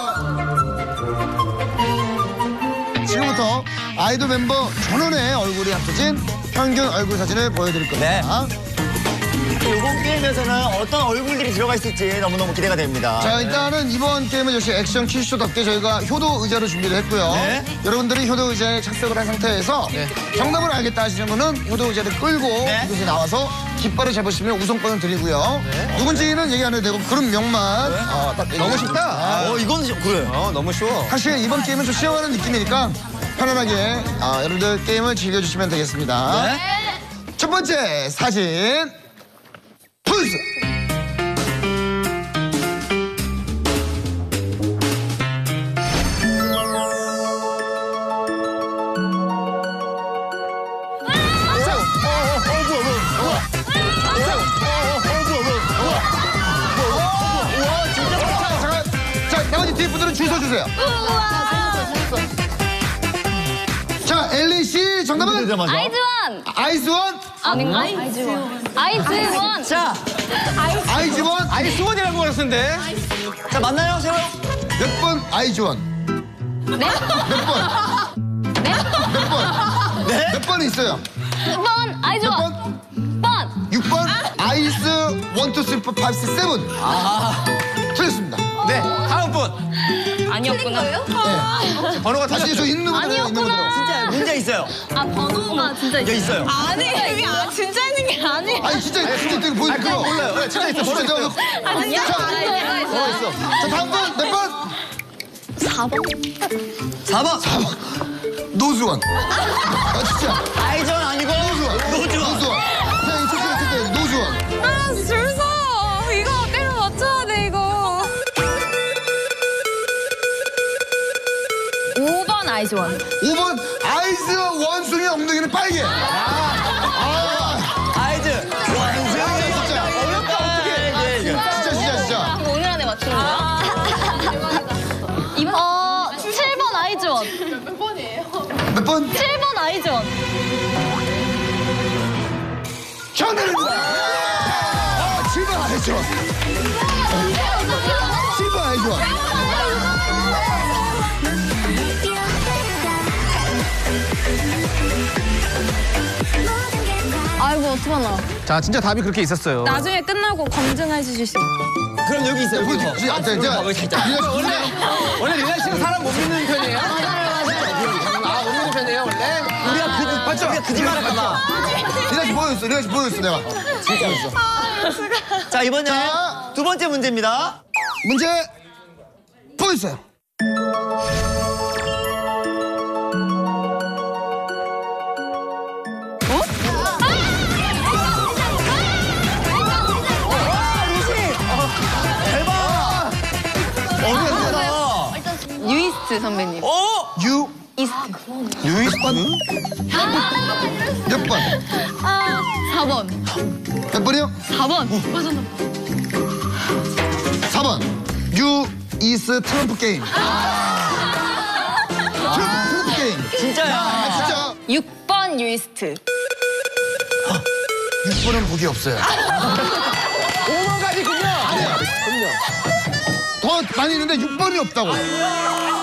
Speaker 2: 지금부터 아이돌 멤버 전원의 얼굴이 합쳐진 평균 얼굴 사진을 보여드릴 겁니다.
Speaker 3: 이번 게임에서는 어떤 얼굴들이 들어가 있을지 너무너무 기대가 됩니다.
Speaker 2: 자, 일단은 이번 게임은 역시 액션 퀴즈쇼답게 저희가 효도 의자를 준비를 했고요.
Speaker 3: 네.
Speaker 2: 여러분들이 효도 의자에 착석을 한 상태에서 정답을 알겠다 하시는 분은 효도 의자를 끌고 이곳에 나와서 깃발을 잡으시면 우선권을 드리고요. 누군지는 얘기 안 해도 되고 그룹 명만 딱
Speaker 1: 너무 쉽다.
Speaker 3: 이건 그래요.
Speaker 1: 너무 쉬워.
Speaker 2: 사실 이번 게임은 좀 시험하는 느낌이니까 편안하게 여러분들 게임을 즐겨주시면 되겠습니다.
Speaker 3: 네.
Speaker 2: 첫 번째 사진 플스. 자, 나머지 뒤에 분들은 줄 서주세요. 자, 엘리 씨 정답은
Speaker 7: 아이즈원.
Speaker 2: 아이즈원.
Speaker 7: 아이즈원.
Speaker 3: 자,
Speaker 2: 아이즈원.
Speaker 1: 아이스원이라고 그랬는데.
Speaker 3: 자, 맞나요, 세호?
Speaker 2: 몇 번 아이즈원?
Speaker 7: 네?
Speaker 2: 몇 번?
Speaker 7: 네?
Speaker 2: 몇 번?
Speaker 3: 네?
Speaker 2: 몇 번 있어요?
Speaker 7: 번. 아이즈원. 번.
Speaker 2: 6번 아이스 1, 2, 3, 4, 5, 6, 7. 틀렸습니다.
Speaker 1: 네, 다음 분.
Speaker 7: 아니었구나.
Speaker 1: 번호가
Speaker 2: 다시 저 있는 거 있는 거
Speaker 3: 진짜 문제 있어요.
Speaker 7: 아, 번호가 진짜
Speaker 3: 여기 있어요.
Speaker 7: 아니, 이게 진짜 있는 게 아니에요.
Speaker 2: 아니 진짜 이거 보여줄게요.
Speaker 1: 몰라요. 네, 진짜 있어.
Speaker 2: 진짜
Speaker 1: 번호 있어.
Speaker 7: 아니야?
Speaker 2: 자, 다음 분 몇 번?
Speaker 3: 4번.
Speaker 2: 노수원. 진짜.
Speaker 3: 아이즈원 아니고 노주원.
Speaker 2: 자, 이거 노수원.
Speaker 7: 줄 서. 이거 때려 맞춰야 돼, 이거. 5번 아이즈원.
Speaker 2: 5번 아이스 원숭이 엉덩이는 빨개.
Speaker 3: 아이즈 원숭이.
Speaker 2: 진짜.
Speaker 3: 어렵다, 어떡해.
Speaker 2: 진짜.
Speaker 7: 오늘 안에 맞추는 거야? 7번 아이즈원.
Speaker 2: 몇 번?
Speaker 7: 7번 아이즈원.
Speaker 2: 정답입니다. 7번 아이즈원. 7번 아이즈원.
Speaker 7: 아이고, 어떡하나.
Speaker 1: 자, 진짜 답이 그렇게 있었어요.
Speaker 7: 나중에 끝나고 검증해 주실 수 있어요.
Speaker 3: 그럼 여기 있어요. 여기 봐.
Speaker 1: 원래 리나 씨는 사람 못 믿는 편이에요? 맞아요. 아, 못 믿는 편이에요, 원래?
Speaker 3: 우리가 거짓말을 할까.
Speaker 2: 리나 씨 보여줬어. 내가. 진짜였어.
Speaker 3: 자, 이번에
Speaker 2: 자.
Speaker 3: 두 번째 문제입니다.
Speaker 2: 문제 보여주세요.
Speaker 7: 유이스트 선배님.
Speaker 2: 유이스트. 몇 번?
Speaker 7: 4번.
Speaker 2: 몇 번이요?
Speaker 7: 4번.
Speaker 2: 4번. 유이스 트럼프 게임. 트럼프 게임.
Speaker 3: 진짜야.
Speaker 2: 진짜
Speaker 7: 6번 유이스트.
Speaker 2: 6번은 보기 없어요.
Speaker 1: 5번까지군요.
Speaker 2: 더 많이 있는데 6번이 없다고.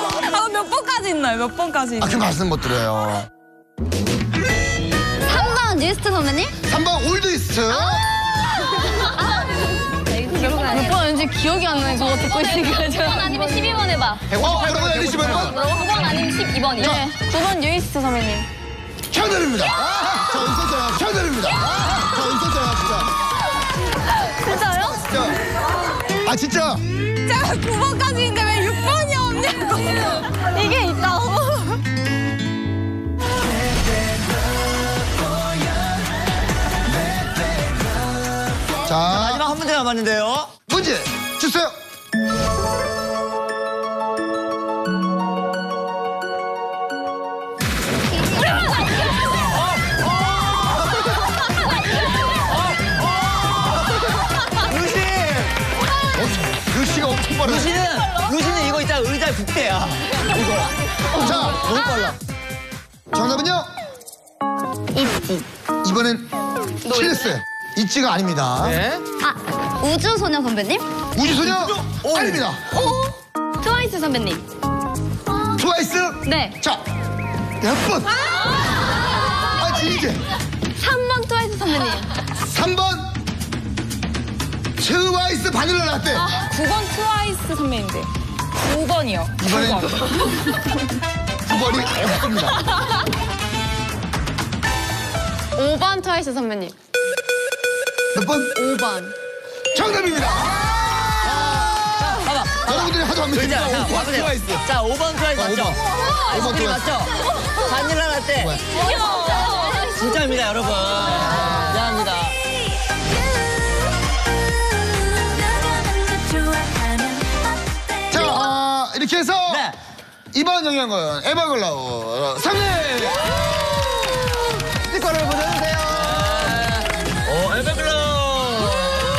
Speaker 7: 몇 번까지 있나요? 몇 번까지
Speaker 2: 그 말씀 못 드려요.
Speaker 7: 3번
Speaker 5: 3번 뉴이스트 선배님.
Speaker 2: 3번 올드이스트.
Speaker 7: 몇 번 왠지 기억이 안 나요. 저거 듣고 있으니까.
Speaker 4: 9번 아니면 12번 해봐.
Speaker 2: 뭐라고 해야 되지, 몇 번?
Speaker 4: 9번 아니면 12번이요.
Speaker 7: 네. 9번 뉴이스트 선배님.
Speaker 2: 정답입니다. 저 있었잖아. 정답입니다. 저 있었잖아, 진짜.
Speaker 7: 진짜요?
Speaker 2: 아, 진짜.
Speaker 7: 제가 9번까지인데 왜 6번이 없냐고. 이게 있다고.
Speaker 2: 자,
Speaker 3: 마지막 한 문제 남았는데요.
Speaker 2: 문제 주세요.
Speaker 3: 루시!
Speaker 2: 루시가 엄청 빠르네.
Speaker 3: 루시는 이거 있잖아. 의자 국대야. 이거.
Speaker 2: 자,
Speaker 3: 너무 빨라.
Speaker 2: 정답은요?
Speaker 6: 있지.
Speaker 2: 이번엔 틀렸어요. 있지가 아닙니다.
Speaker 1: 네.
Speaker 5: 아, 우주소녀 선배님?
Speaker 2: 우주소녀 아닙니다.
Speaker 7: 트와이스 선배님.
Speaker 2: 트와이스.
Speaker 7: 네.
Speaker 2: 자, 몇 번? 아, 진짜.
Speaker 7: 3번 트와이스 선배님.
Speaker 2: 3번 트와이스 바닐라 라떼.
Speaker 7: 9번 트와이스 선배님인데. 9번이요.
Speaker 2: 이번엔 9번이 없습니다.
Speaker 7: 5번 트와이스 선배님.
Speaker 2: 몇 번?
Speaker 7: 5번.
Speaker 2: 정답입니다.
Speaker 3: 봐봐.
Speaker 2: 여러분들이 하도 하면
Speaker 3: 의자. 자,
Speaker 2: 됩니다.
Speaker 3: 와보세요. 자, 5번 트와이스 맞죠?
Speaker 2: 5번
Speaker 3: 아이스크림
Speaker 2: 트와이스.
Speaker 3: 맞죠? 바닐라 라떼. 진짜입니다, 여러분. 미안합니다.
Speaker 2: 자, 이렇게 해서
Speaker 3: 네.
Speaker 2: 이번 영양은 에버글라우 상례 스티커를 보내주세요.
Speaker 3: 에버글로우.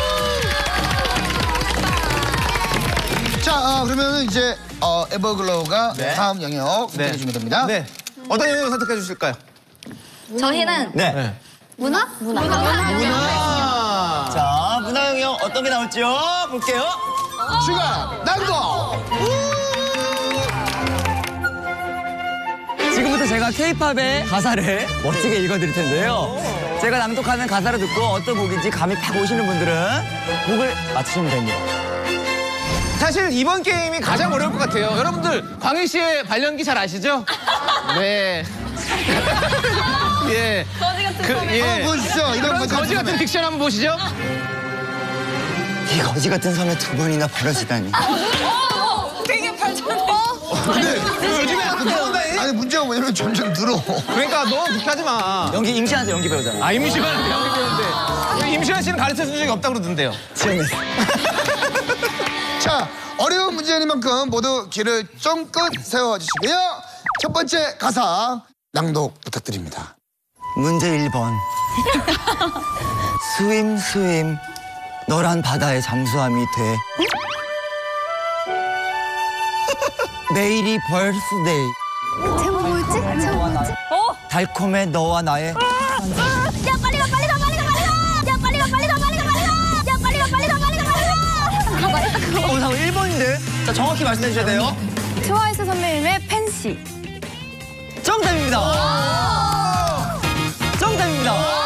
Speaker 2: 자, 그러면 이제 에버글로우가
Speaker 1: 네.
Speaker 2: 다음 영역
Speaker 1: 네.
Speaker 2: 선택해 주면 됩니다.
Speaker 1: 네. 어떤 영역 선택해 주실까요?
Speaker 5: 저희는
Speaker 3: 네.
Speaker 5: 문화?
Speaker 1: 문화.
Speaker 3: 자, 문화 영역 어떤 게 나올지요? 볼게요.
Speaker 2: 주간 낭독.
Speaker 3: 지금부터 제가 K-팝의 가사를 멋지게 읽어드릴 텐데요. 제가 낭독하는 가사를 듣고 어떤 곡인지 감이 팍 오시는 분들은 곡을 맞추시면 됩니다.
Speaker 1: 사실 이번 게임이 가장 어려울 것 같아요. 여러분들 광희 씨의 발연기 잘 아시죠? 네. 예.
Speaker 7: 거지 같은
Speaker 1: 예.
Speaker 2: 보시죠. 이런
Speaker 1: 그럼
Speaker 2: 거지
Speaker 1: 거지 같은 딕션 한번 보시죠.
Speaker 3: 이 거지 같은 섬에 2번이나 버려지다니.
Speaker 7: 되게 발전.
Speaker 2: 근데
Speaker 1: 요즘에 안 나온다니?
Speaker 2: 아니 문제가 뭐냐면 점점 늘어.
Speaker 1: 그러니까 너무 그렇게하지 마.
Speaker 3: 연기 임시한테 연기 배우잖아.
Speaker 1: 아 임시완한테 연기 배우는데 임시완 씨는 가르쳐 준 적이 없다고 그러던데요.
Speaker 3: 지원했어.
Speaker 2: 자, 어려운 문제이니만큼 모두 귀를 쫑긋 세워주시고요. 첫 번째 가사 낭독 부탁드립니다.
Speaker 3: 문제 1번. 스윙 너란 바다의 잠수함이 돼. 내일이 벌스데이.
Speaker 5: 제목 뭐였지? 제목 뭐였지?
Speaker 3: 달콤해 너와 나의.
Speaker 5: 야 빨리 가 빨리 가 빨리 가 빨리 가! 야 빨리 가 빨리 가 빨리 가 빨리 가! 야 빨리 가 빨리 가 빨리 가 빨리 가!
Speaker 3: 잠깐 1번인데? 자, 정확히 말씀해 주셔야 돼요.
Speaker 7: 트와이스 선배님의 팬시.
Speaker 3: 정답입니다. 정답입니다.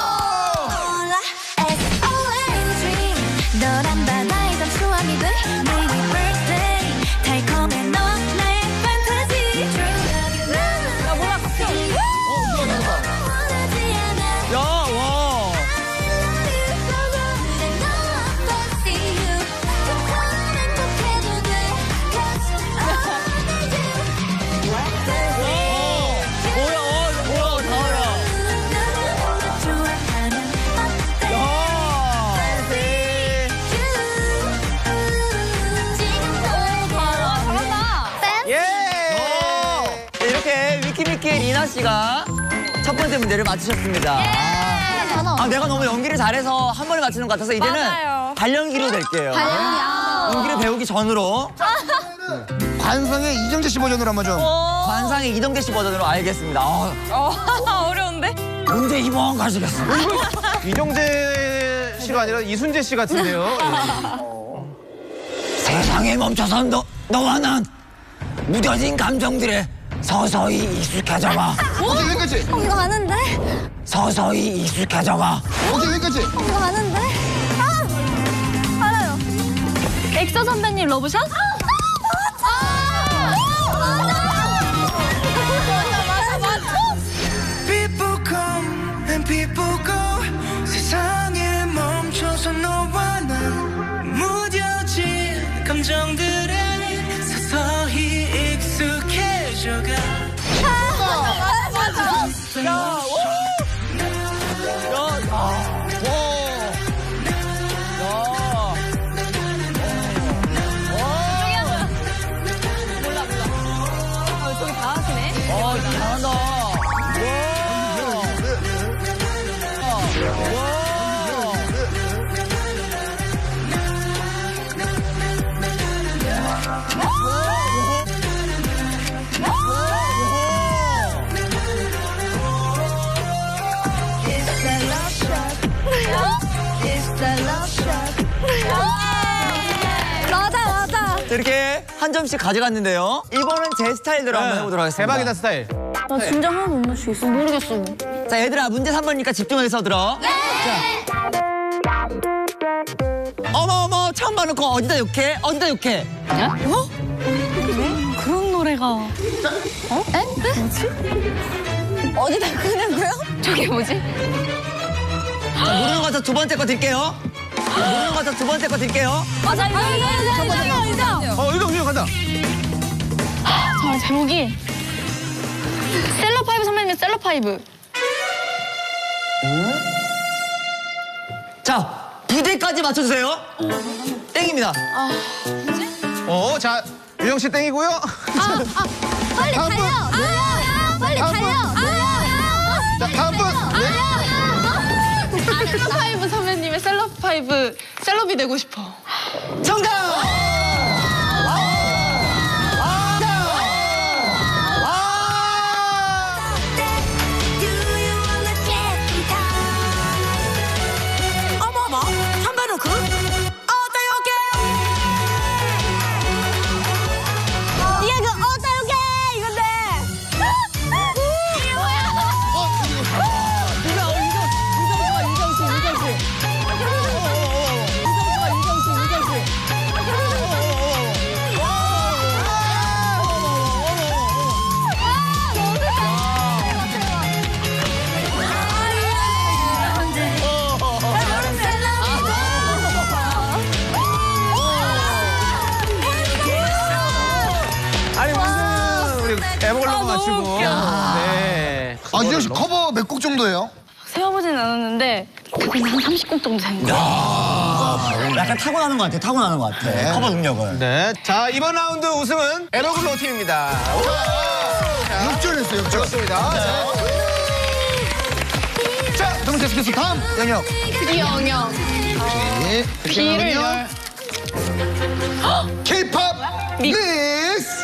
Speaker 5: 너란 바다의 잠수함이 돼 내일이 birthday 달콤해 너와 나의 fantasy
Speaker 7: 나 몰라 갑자기.
Speaker 5: 원하지 않아
Speaker 3: 야, 와. 뭐야, 다 알아. 예! 이렇게 위키미키의 리나 씨가 첫 번째 문제를 맞추셨습니다. 아, 내가 너무 연기를 잘해서 한 번에 맞추는 것 같아서 이제는
Speaker 7: 맞아요.
Speaker 3: 발연기로 될게요. 연기를 배우기 전으로
Speaker 2: 관성의 이정재 씨 버전으로 한번 좀.
Speaker 3: 관상의 이동재 씨 버전으로 알겠습니다.
Speaker 7: 어려운데?
Speaker 3: 문제 2번 가시겠습니다.
Speaker 1: 이정재 씨가 아니라 이순재 씨 같은데요.
Speaker 3: 세상에 멈춰선 너와 난 무뎌진 감정들의 서서히 익숙해져가.
Speaker 2: 오케이, 여기까지.
Speaker 6: 이거 아는데?
Speaker 3: 서서히 익숙해져가.
Speaker 2: 오케이, 여기까지.
Speaker 6: 이거 아는데? 아! 알아요.
Speaker 7: 엑소 선배님 러브샷?
Speaker 8: People come and people go 세상에 멈춰서 너와 나 무뎌진 감정들에 서서히 익숙해져가
Speaker 7: 저기 다 하시네.
Speaker 3: 잘한다.
Speaker 6: 맞아.
Speaker 3: 이렇게 한 점씩 가져갔는데요. 이번엔 제 스타일대로 한번 해보도록 하겠습니다.
Speaker 1: 대박이다 스타일.
Speaker 7: 나 진짜 하나도 못 맞추겠어 모르겠어.
Speaker 3: 자, 얘들아, 문제 3번이니까 집중해서 들어. 네! 자. 어머, 처음 봐놓고 어디다 욕해? 어디다 욕해?
Speaker 7: 어? 그런 노래가.
Speaker 6: 에? 뭐지? 어디다 끄냐고요?
Speaker 7: 저게 뭐지?
Speaker 3: 자, 모르는 거 같아서 두 번째 거 드릴게요. 모르는 거 같아서 두 번째 거 드릴게요.
Speaker 6: 맞아, 이거.
Speaker 1: 이거 간다.
Speaker 7: 자, 제목이 셀럽파이브 선배님의 셀럽파이브.
Speaker 3: 자, 부제까지 맞춰주세요. 땡입니다.
Speaker 1: 자, 유정 씨 땡이고요.
Speaker 6: 빨리
Speaker 2: 다음
Speaker 6: 달려. 빨리
Speaker 2: 다음
Speaker 6: 달려.
Speaker 2: 자, 다음 분. 네.
Speaker 7: 셀럽파이브 선배님의 셀럽파이브 셀럽이 되고 싶어.
Speaker 3: 정답!
Speaker 5: 어머머 선배는 그
Speaker 6: 이게 그 어따육해 이건데. 이게 뭐야?
Speaker 1: 아니 무슨 우리 애먹으려고 맞추고. 네.
Speaker 2: 유정 씨 커버 몇 곡 정도예요?
Speaker 7: 세어보진 않았는데 그건 한 30곡 정도 되는 거야.
Speaker 3: 약간 타고나는 것 같아, 타고나는 것 같아. 커버 능력을.
Speaker 1: 네. 자, 이번 라운드 우승은 에러글로우 팀입니다.
Speaker 2: 6절 했어요, 6절.
Speaker 1: 좋습니다.
Speaker 2: 자, 두 번째 스케줄 다음 영역.
Speaker 7: 비영영.
Speaker 2: 네.
Speaker 7: 비를 열.
Speaker 2: K-pop 믹스.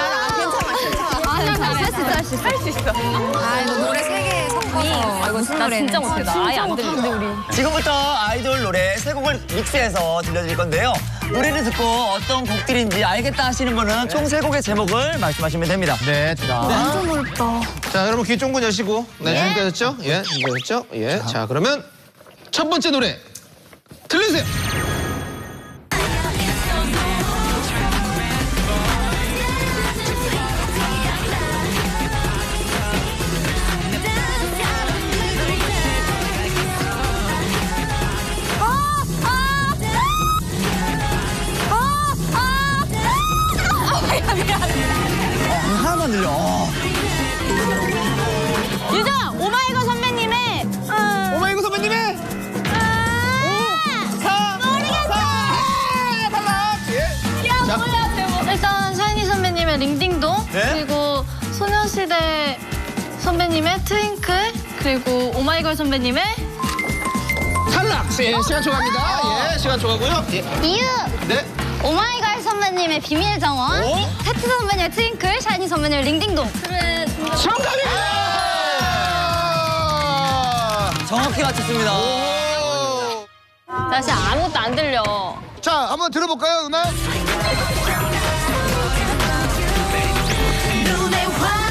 Speaker 7: 할 수 있어.
Speaker 4: 아, 이거 노래 3개 섞어서. 아, 이건
Speaker 7: 나 진짜 못해. 나 아예 안 들려. 우리.
Speaker 3: 지금부터 아이돌 노래 세 곡을 믹스해서 들려드릴 건데요. 노래를 듣고 어떤 곡들인지 알겠다 하시는 분은 총 세 곡의 제목을 말씀하시면 됩니다.
Speaker 1: 네.
Speaker 7: 완전 어렵다.
Speaker 1: 자, 여러분 귀 쫑긋 여시고. 네, 준비되셨죠? 예, 준비되셨죠? 예. 자, 그러면 첫 번째 노래 들려주세요.
Speaker 3: 하나만 들려.
Speaker 6: 유정 오마이걸 선배님의
Speaker 1: 오마이걸 선배님의
Speaker 7: 일단 샤이니 선배님의 링딩동
Speaker 3: 네?
Speaker 7: 그리고 소녀시대 선배님의 트윙클 그리고 오마이걸 선배님의
Speaker 1: 탈락. 예, 시간 초과입니다. 예, 시간 초과고요. 예.
Speaker 6: 이유
Speaker 1: 네.
Speaker 6: 오마이걸 선배님의 비밀 정원
Speaker 1: 오?
Speaker 6: 세트 선배님의 트윙클 샤이니 선배님의 링딩동. 그래
Speaker 1: 정답입니다.
Speaker 3: 정확히 맞췄습니다.
Speaker 7: 나 진짜 아무것도 안 들려.
Speaker 2: 자, 한번 들어볼까요, 음악?
Speaker 5: 눈에 화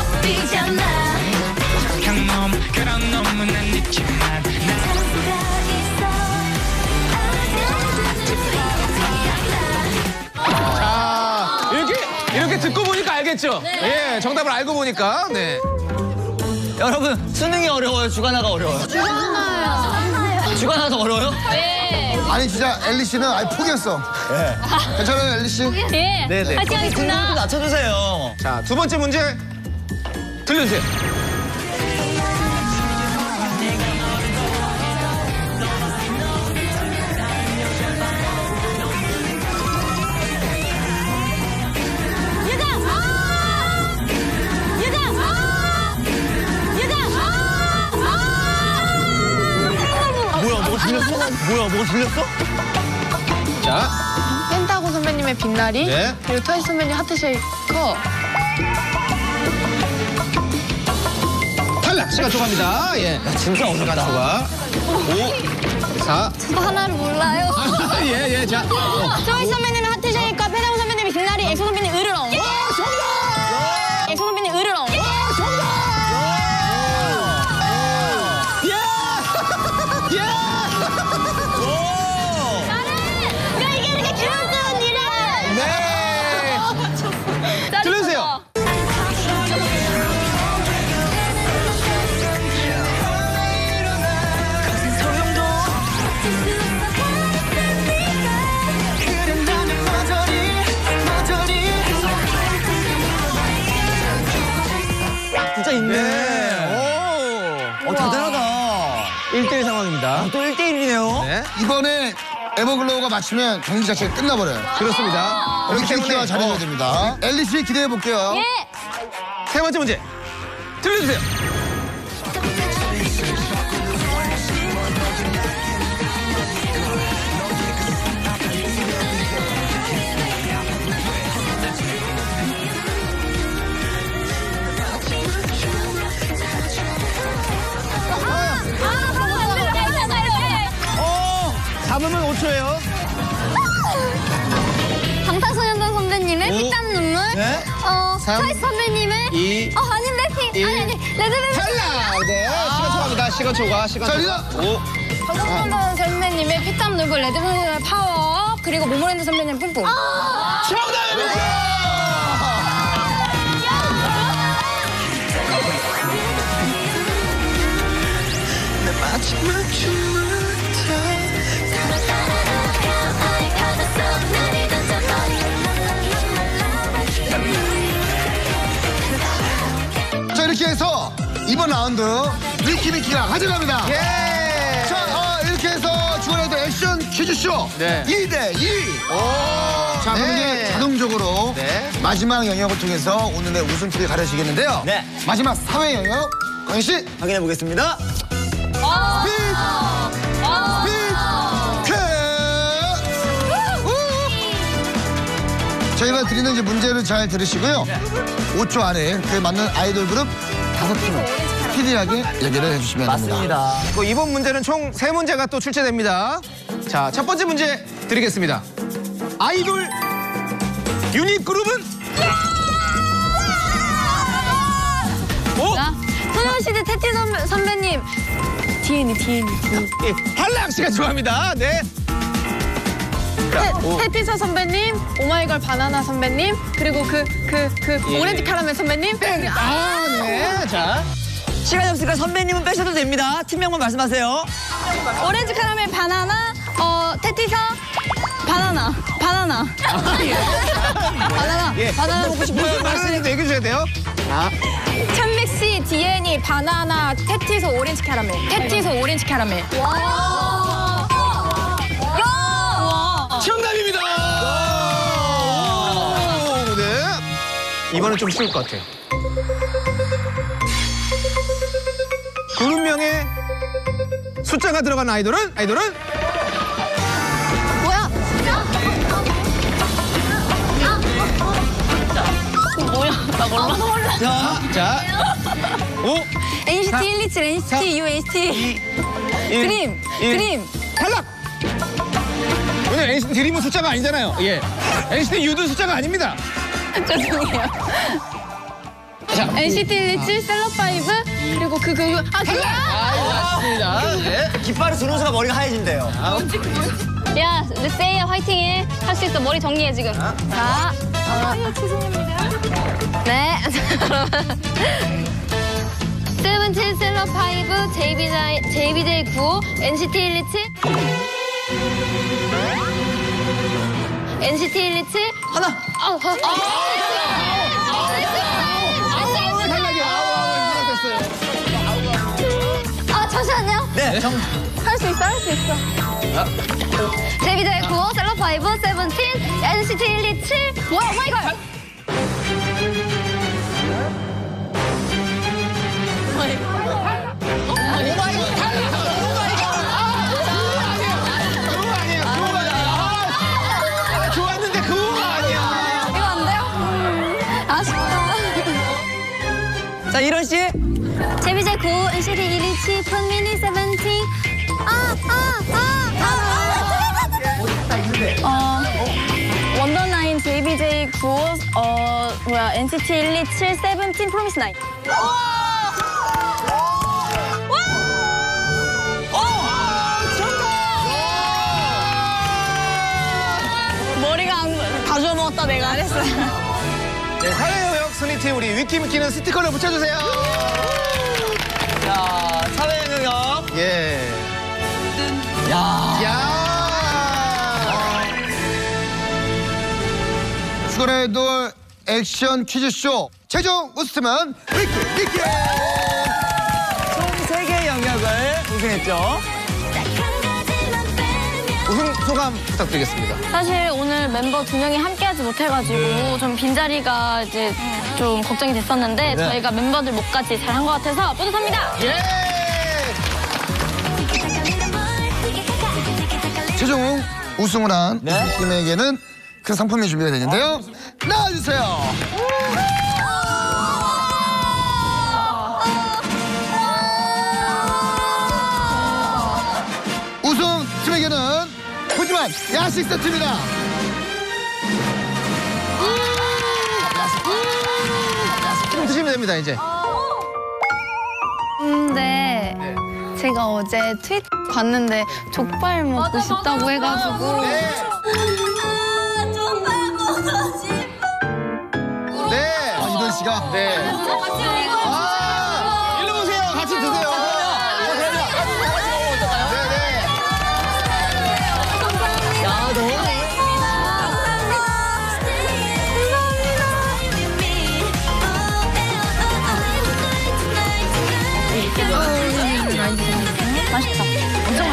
Speaker 1: 알겠죠? 예, 정답을 알고 보니까. 네.
Speaker 3: 여러분, 수능이 어려워요? 주간화가 어려워요? 주간화가 더 어려워요?
Speaker 7: 네.
Speaker 2: 아니 진짜 엘리 씨는 아예 포기했어. 괜찮아요 엘리 씨?
Speaker 7: 예.
Speaker 1: 네네.
Speaker 7: 파이팅
Speaker 3: 좀
Speaker 7: 하겠습니다.
Speaker 3: 낮춰주세요.
Speaker 1: 자, 두 번째 문제 들려주세요.
Speaker 3: 뭐가 들렸어?
Speaker 1: 자,
Speaker 9: 펜타곤 선배님의 빛나리
Speaker 1: 네.
Speaker 9: 그리고 트와이스 선배님 하트쉐이커.
Speaker 1: 탈락. 시간 초과입니다. 예.
Speaker 3: 진짜 어렵다.
Speaker 1: 시간 초과. 5, 4.
Speaker 7: 저도 하나를 몰라요.
Speaker 1: 예, 예. 자.
Speaker 7: 트와이스 선배님의 하트쉐이커, 펜타곤 선배님의 빛나리, 엑소 선배님 으르렁. 정답! 엑소 선배님 으르렁. 야, 이게 이렇게 귀엽다, 언니를.
Speaker 1: 네. 들려주세요.
Speaker 3: 진짜 있네.
Speaker 1: 오.
Speaker 3: 대단하다.
Speaker 1: 1대1 상황입니다.
Speaker 3: 또 1대1이네요.
Speaker 1: 네.
Speaker 2: 이번에 에버글로우가 맞추면 경기 자체가 끝나버려요.
Speaker 1: 그렇습니다. 그렇기
Speaker 2: 그렇기
Speaker 1: 때문에
Speaker 2: 때문에 잘해야 됩니다. 엘리 씨 기대해 볼게요.
Speaker 7: 예.
Speaker 1: 세 번째 문제 들려주세요. 잡으면 5초예요.
Speaker 7: 방탄소년단 선배님의
Speaker 1: 오.
Speaker 7: 피땀 눈물.
Speaker 1: 네. 삼,
Speaker 7: 트와이스 선배님의.
Speaker 1: 2,
Speaker 7: 아니 랩핑. 아니 레드벨벳.
Speaker 1: 탈락. 네. 시간 초과입니다. 시간 초과. 시간
Speaker 2: 자,
Speaker 1: 초과.
Speaker 2: 리나.
Speaker 1: 5.
Speaker 9: 방탄소년단 선배님의 피땀 눈물, 레드벨벳의 파워 그리고 모모랜드 선배님 뿜뿜.
Speaker 1: 정답입니다.
Speaker 8: 마지막 춤부터
Speaker 2: 자 이렇게 해서 이번 라운드 위키미키가 가져갑니다.
Speaker 1: 예.
Speaker 2: 자 이렇게 해서 주간에도 액션 퀴즈쇼
Speaker 1: 네.
Speaker 2: 2대2.
Speaker 1: 오.
Speaker 2: 자 그럼
Speaker 1: 네.
Speaker 2: 이제 자동적으로
Speaker 1: 네.
Speaker 2: 마지막 영역을 통해서 오늘의 우승팀이 가려지겠는데요.
Speaker 3: 네.
Speaker 2: 마지막 4회 영역 광희 씨
Speaker 3: 확인해 보겠습니다.
Speaker 2: 저희가 드리는 이제 문제를 잘 들으시고요. 5초 안에 그에 맞는 아이돌 그룹 5팀을 스피디하게 얘기를 해주시면 됩니다.
Speaker 3: 맞습니다.
Speaker 1: 또 이번 문제는 총 3문제가 또 출제됩니다. 자, 첫 번째 문제 드리겠습니다. 아이돌 유닛 그룹은? 오!
Speaker 9: 소녀시대 태티 선배님. 디엔이.
Speaker 1: 예, 탈락 시간 좋아합니다. 네. 자, 오.
Speaker 9: 태티서 선배님, 오마이걸 바나나 선배님, 그리고
Speaker 1: 예.
Speaker 9: 오렌지 카라멜 선배님.
Speaker 1: 아, 네. 자.
Speaker 3: 시간이 없으니까 선배님은 빼셔도 됩니다. 팀명만 말씀하세요.
Speaker 9: 오렌지 카라멜 바나나, 태티서 바나나. 바나나
Speaker 1: 예.
Speaker 9: 바나나 먹고 싶어요.
Speaker 1: 말씀 얘기해 주셔야 돼요. 자.
Speaker 9: 천백씨, 디엔이, 바나나, 태티서 오렌지 캐러멜. 태티서 오렌지 캐러멜.
Speaker 1: 정답입니다. 오, 네. 이번엔 좀 쉬울 것 같아요. 그룹명에 숫자가 들어간 아이돌은?
Speaker 9: 뭐야?
Speaker 7: 뭐야? 나 몰라.
Speaker 1: 자. 5,
Speaker 9: NCT
Speaker 1: 사,
Speaker 9: 127, NCT U, NCT 드림, 드림.
Speaker 1: 탈락! 왜냐면 NCT 드림은 숫자가 아니잖아요. 예. NCT U도 숫자가 아닙니다.
Speaker 9: 죄송해요. NCT 127, 셀럽파이브, 그리고 그거.
Speaker 1: 맞습니다. 네.
Speaker 3: 깃발을 들어오니까 머리가 하얘진대요.
Speaker 7: 야, 르세이야 화이팅해. 할 수 있어. 머리 정리해 지금.
Speaker 9: 자,
Speaker 4: 네. 세븐틴, 셀럽5, JBJ95, NCT 127. NCT 127.
Speaker 3: 하나.
Speaker 4: 잠시만요.
Speaker 3: 네.
Speaker 4: 할 수 있어, 할 수 있어. JBJ95, 셀럽5, 세븐틴, NCT 127. 뭐야, 오마이걸.
Speaker 1: 좋았는데 그거가 아니야.
Speaker 4: 이거 안 돼요? 아쉽다.
Speaker 3: 자, 이런 씨.
Speaker 4: JBJ95, NCT 127, 펀미니, 세븐틴. 원더나인, JBJ95, NCT 127, 세븐틴, 프로미스나인. 머리가 다 주워먹었다 내가 그랬어요.
Speaker 1: 네, 사회영역 순위팀 우리 위키미키는 스티커를 붙여주세요.
Speaker 3: 자, 사회능력.
Speaker 1: 예.
Speaker 3: 야.
Speaker 2: 주간 아이돌 액션 퀴즈쇼 최종 우승팀은 위키미키.
Speaker 3: 총 3개 영역을 우승했죠.
Speaker 1: 우승 소감 부탁드리겠습니다.
Speaker 7: 사실 오늘 멤버 2명이 함께하지 못해가지고 좀 빈자리가 이제 좀 걱정이 됐었는데 저희가 멤버들 몫까지 잘한 것 같아서 뿌듯합니다.
Speaker 2: 최종 우승을 한
Speaker 3: 네.
Speaker 2: 우승팀에게는 그 상품이 준비가 되는데요. 나와주세요. 우승팀에게는 푸짐한 야식 세트입니다.
Speaker 1: 좀 드시면 됩니다, 이제.
Speaker 7: 근데 제가 어제 트윗 봤는데 족발 먹고 싶다고 해가지고
Speaker 1: 네.
Speaker 2: 이던 씨가
Speaker 1: 네. 일로 오세요. 같이 드세요.
Speaker 3: 야, 너무.
Speaker 7: 맛있다. 엄청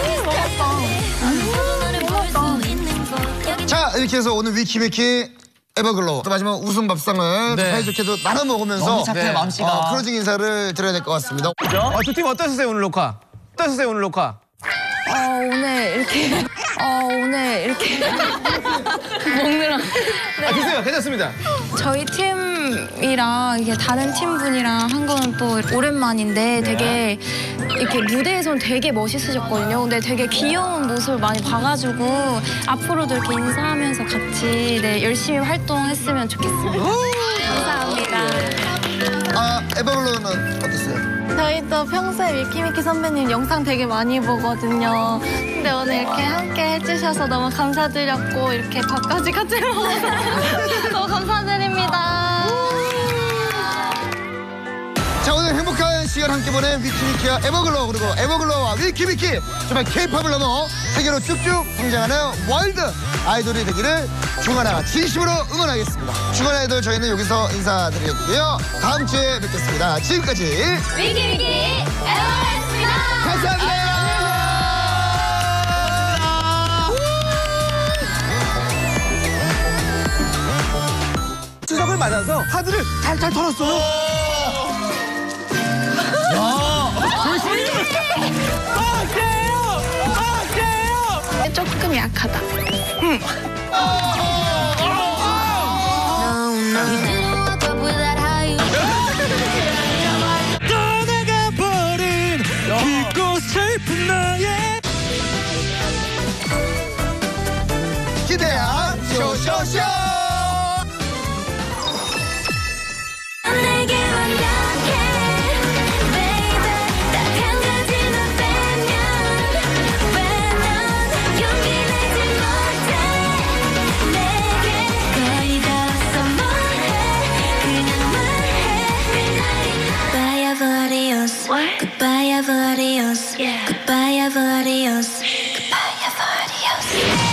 Speaker 7: 맛있어.
Speaker 2: 자, 이렇게 해서 오늘 위키미키 에버글로우 또 마지막 우승 밥상을
Speaker 1: 네.
Speaker 2: 사이좋게도 나눠 먹으면서
Speaker 3: 너무 착해요, 맘씨가.
Speaker 2: 클로징 인사를 드려야 될 것 같습니다.
Speaker 1: 두 팀 어떠셨어요, 오늘 녹화? 어떠셨어요, 오늘 녹화?
Speaker 7: 오늘 이렇게 먹느라
Speaker 1: 드세요. 괜찮습니다.
Speaker 10: 저희 팀이랑 이게 다른 팀 분이랑 한 건 또 오랜만인데 되게 이렇게 무대에선 되게 멋있으셨거든요. 근데 되게 귀여운 모습을 많이 봐가지고 앞으로도 이렇게 인사하면서 같이 열심히 활동했으면 좋겠습니다. 감사합니다.
Speaker 2: 에버글로우는 어땠어요?
Speaker 10: 저희도 평소에 위키미키 선배님 영상 되게 많이 보거든요. 근데 오늘 이렇게 함께 해주셔서 너무 감사드렸고 이렇게 밥까지 같이 먹어서 너무 감사드립니다.
Speaker 2: 자, 오늘 행복한 시간 함께 보낸 위키미키와 에버글로우 그리고 에버글로우와 위키미키 정말 K-팝을 넘어 세계로 쭉쭉 성장하는 월드 아이돌이 되기를 중간아 진심으로 응원하겠습니다. 중간 아이돌 저희는 여기서 인사드리겠고요. 다음 주에 뵙겠습니다. 지금까지
Speaker 4: 위키위키 에버였습니다.
Speaker 2: 감사합니다.
Speaker 1: 추석을 맞아서 카드를 탈탈 털었어요.
Speaker 10: 조금 약하다.
Speaker 8: 떠나가버린 깊고 슬픈 나의
Speaker 2: 기대야 쇼쇼쇼.
Speaker 5: 내게 완벽해 baby 딱 한 가지만 빼면 왜 넌 용기 내지 못해 내 Goodbye, adios. Goodbye, adios. Goodbye, adios.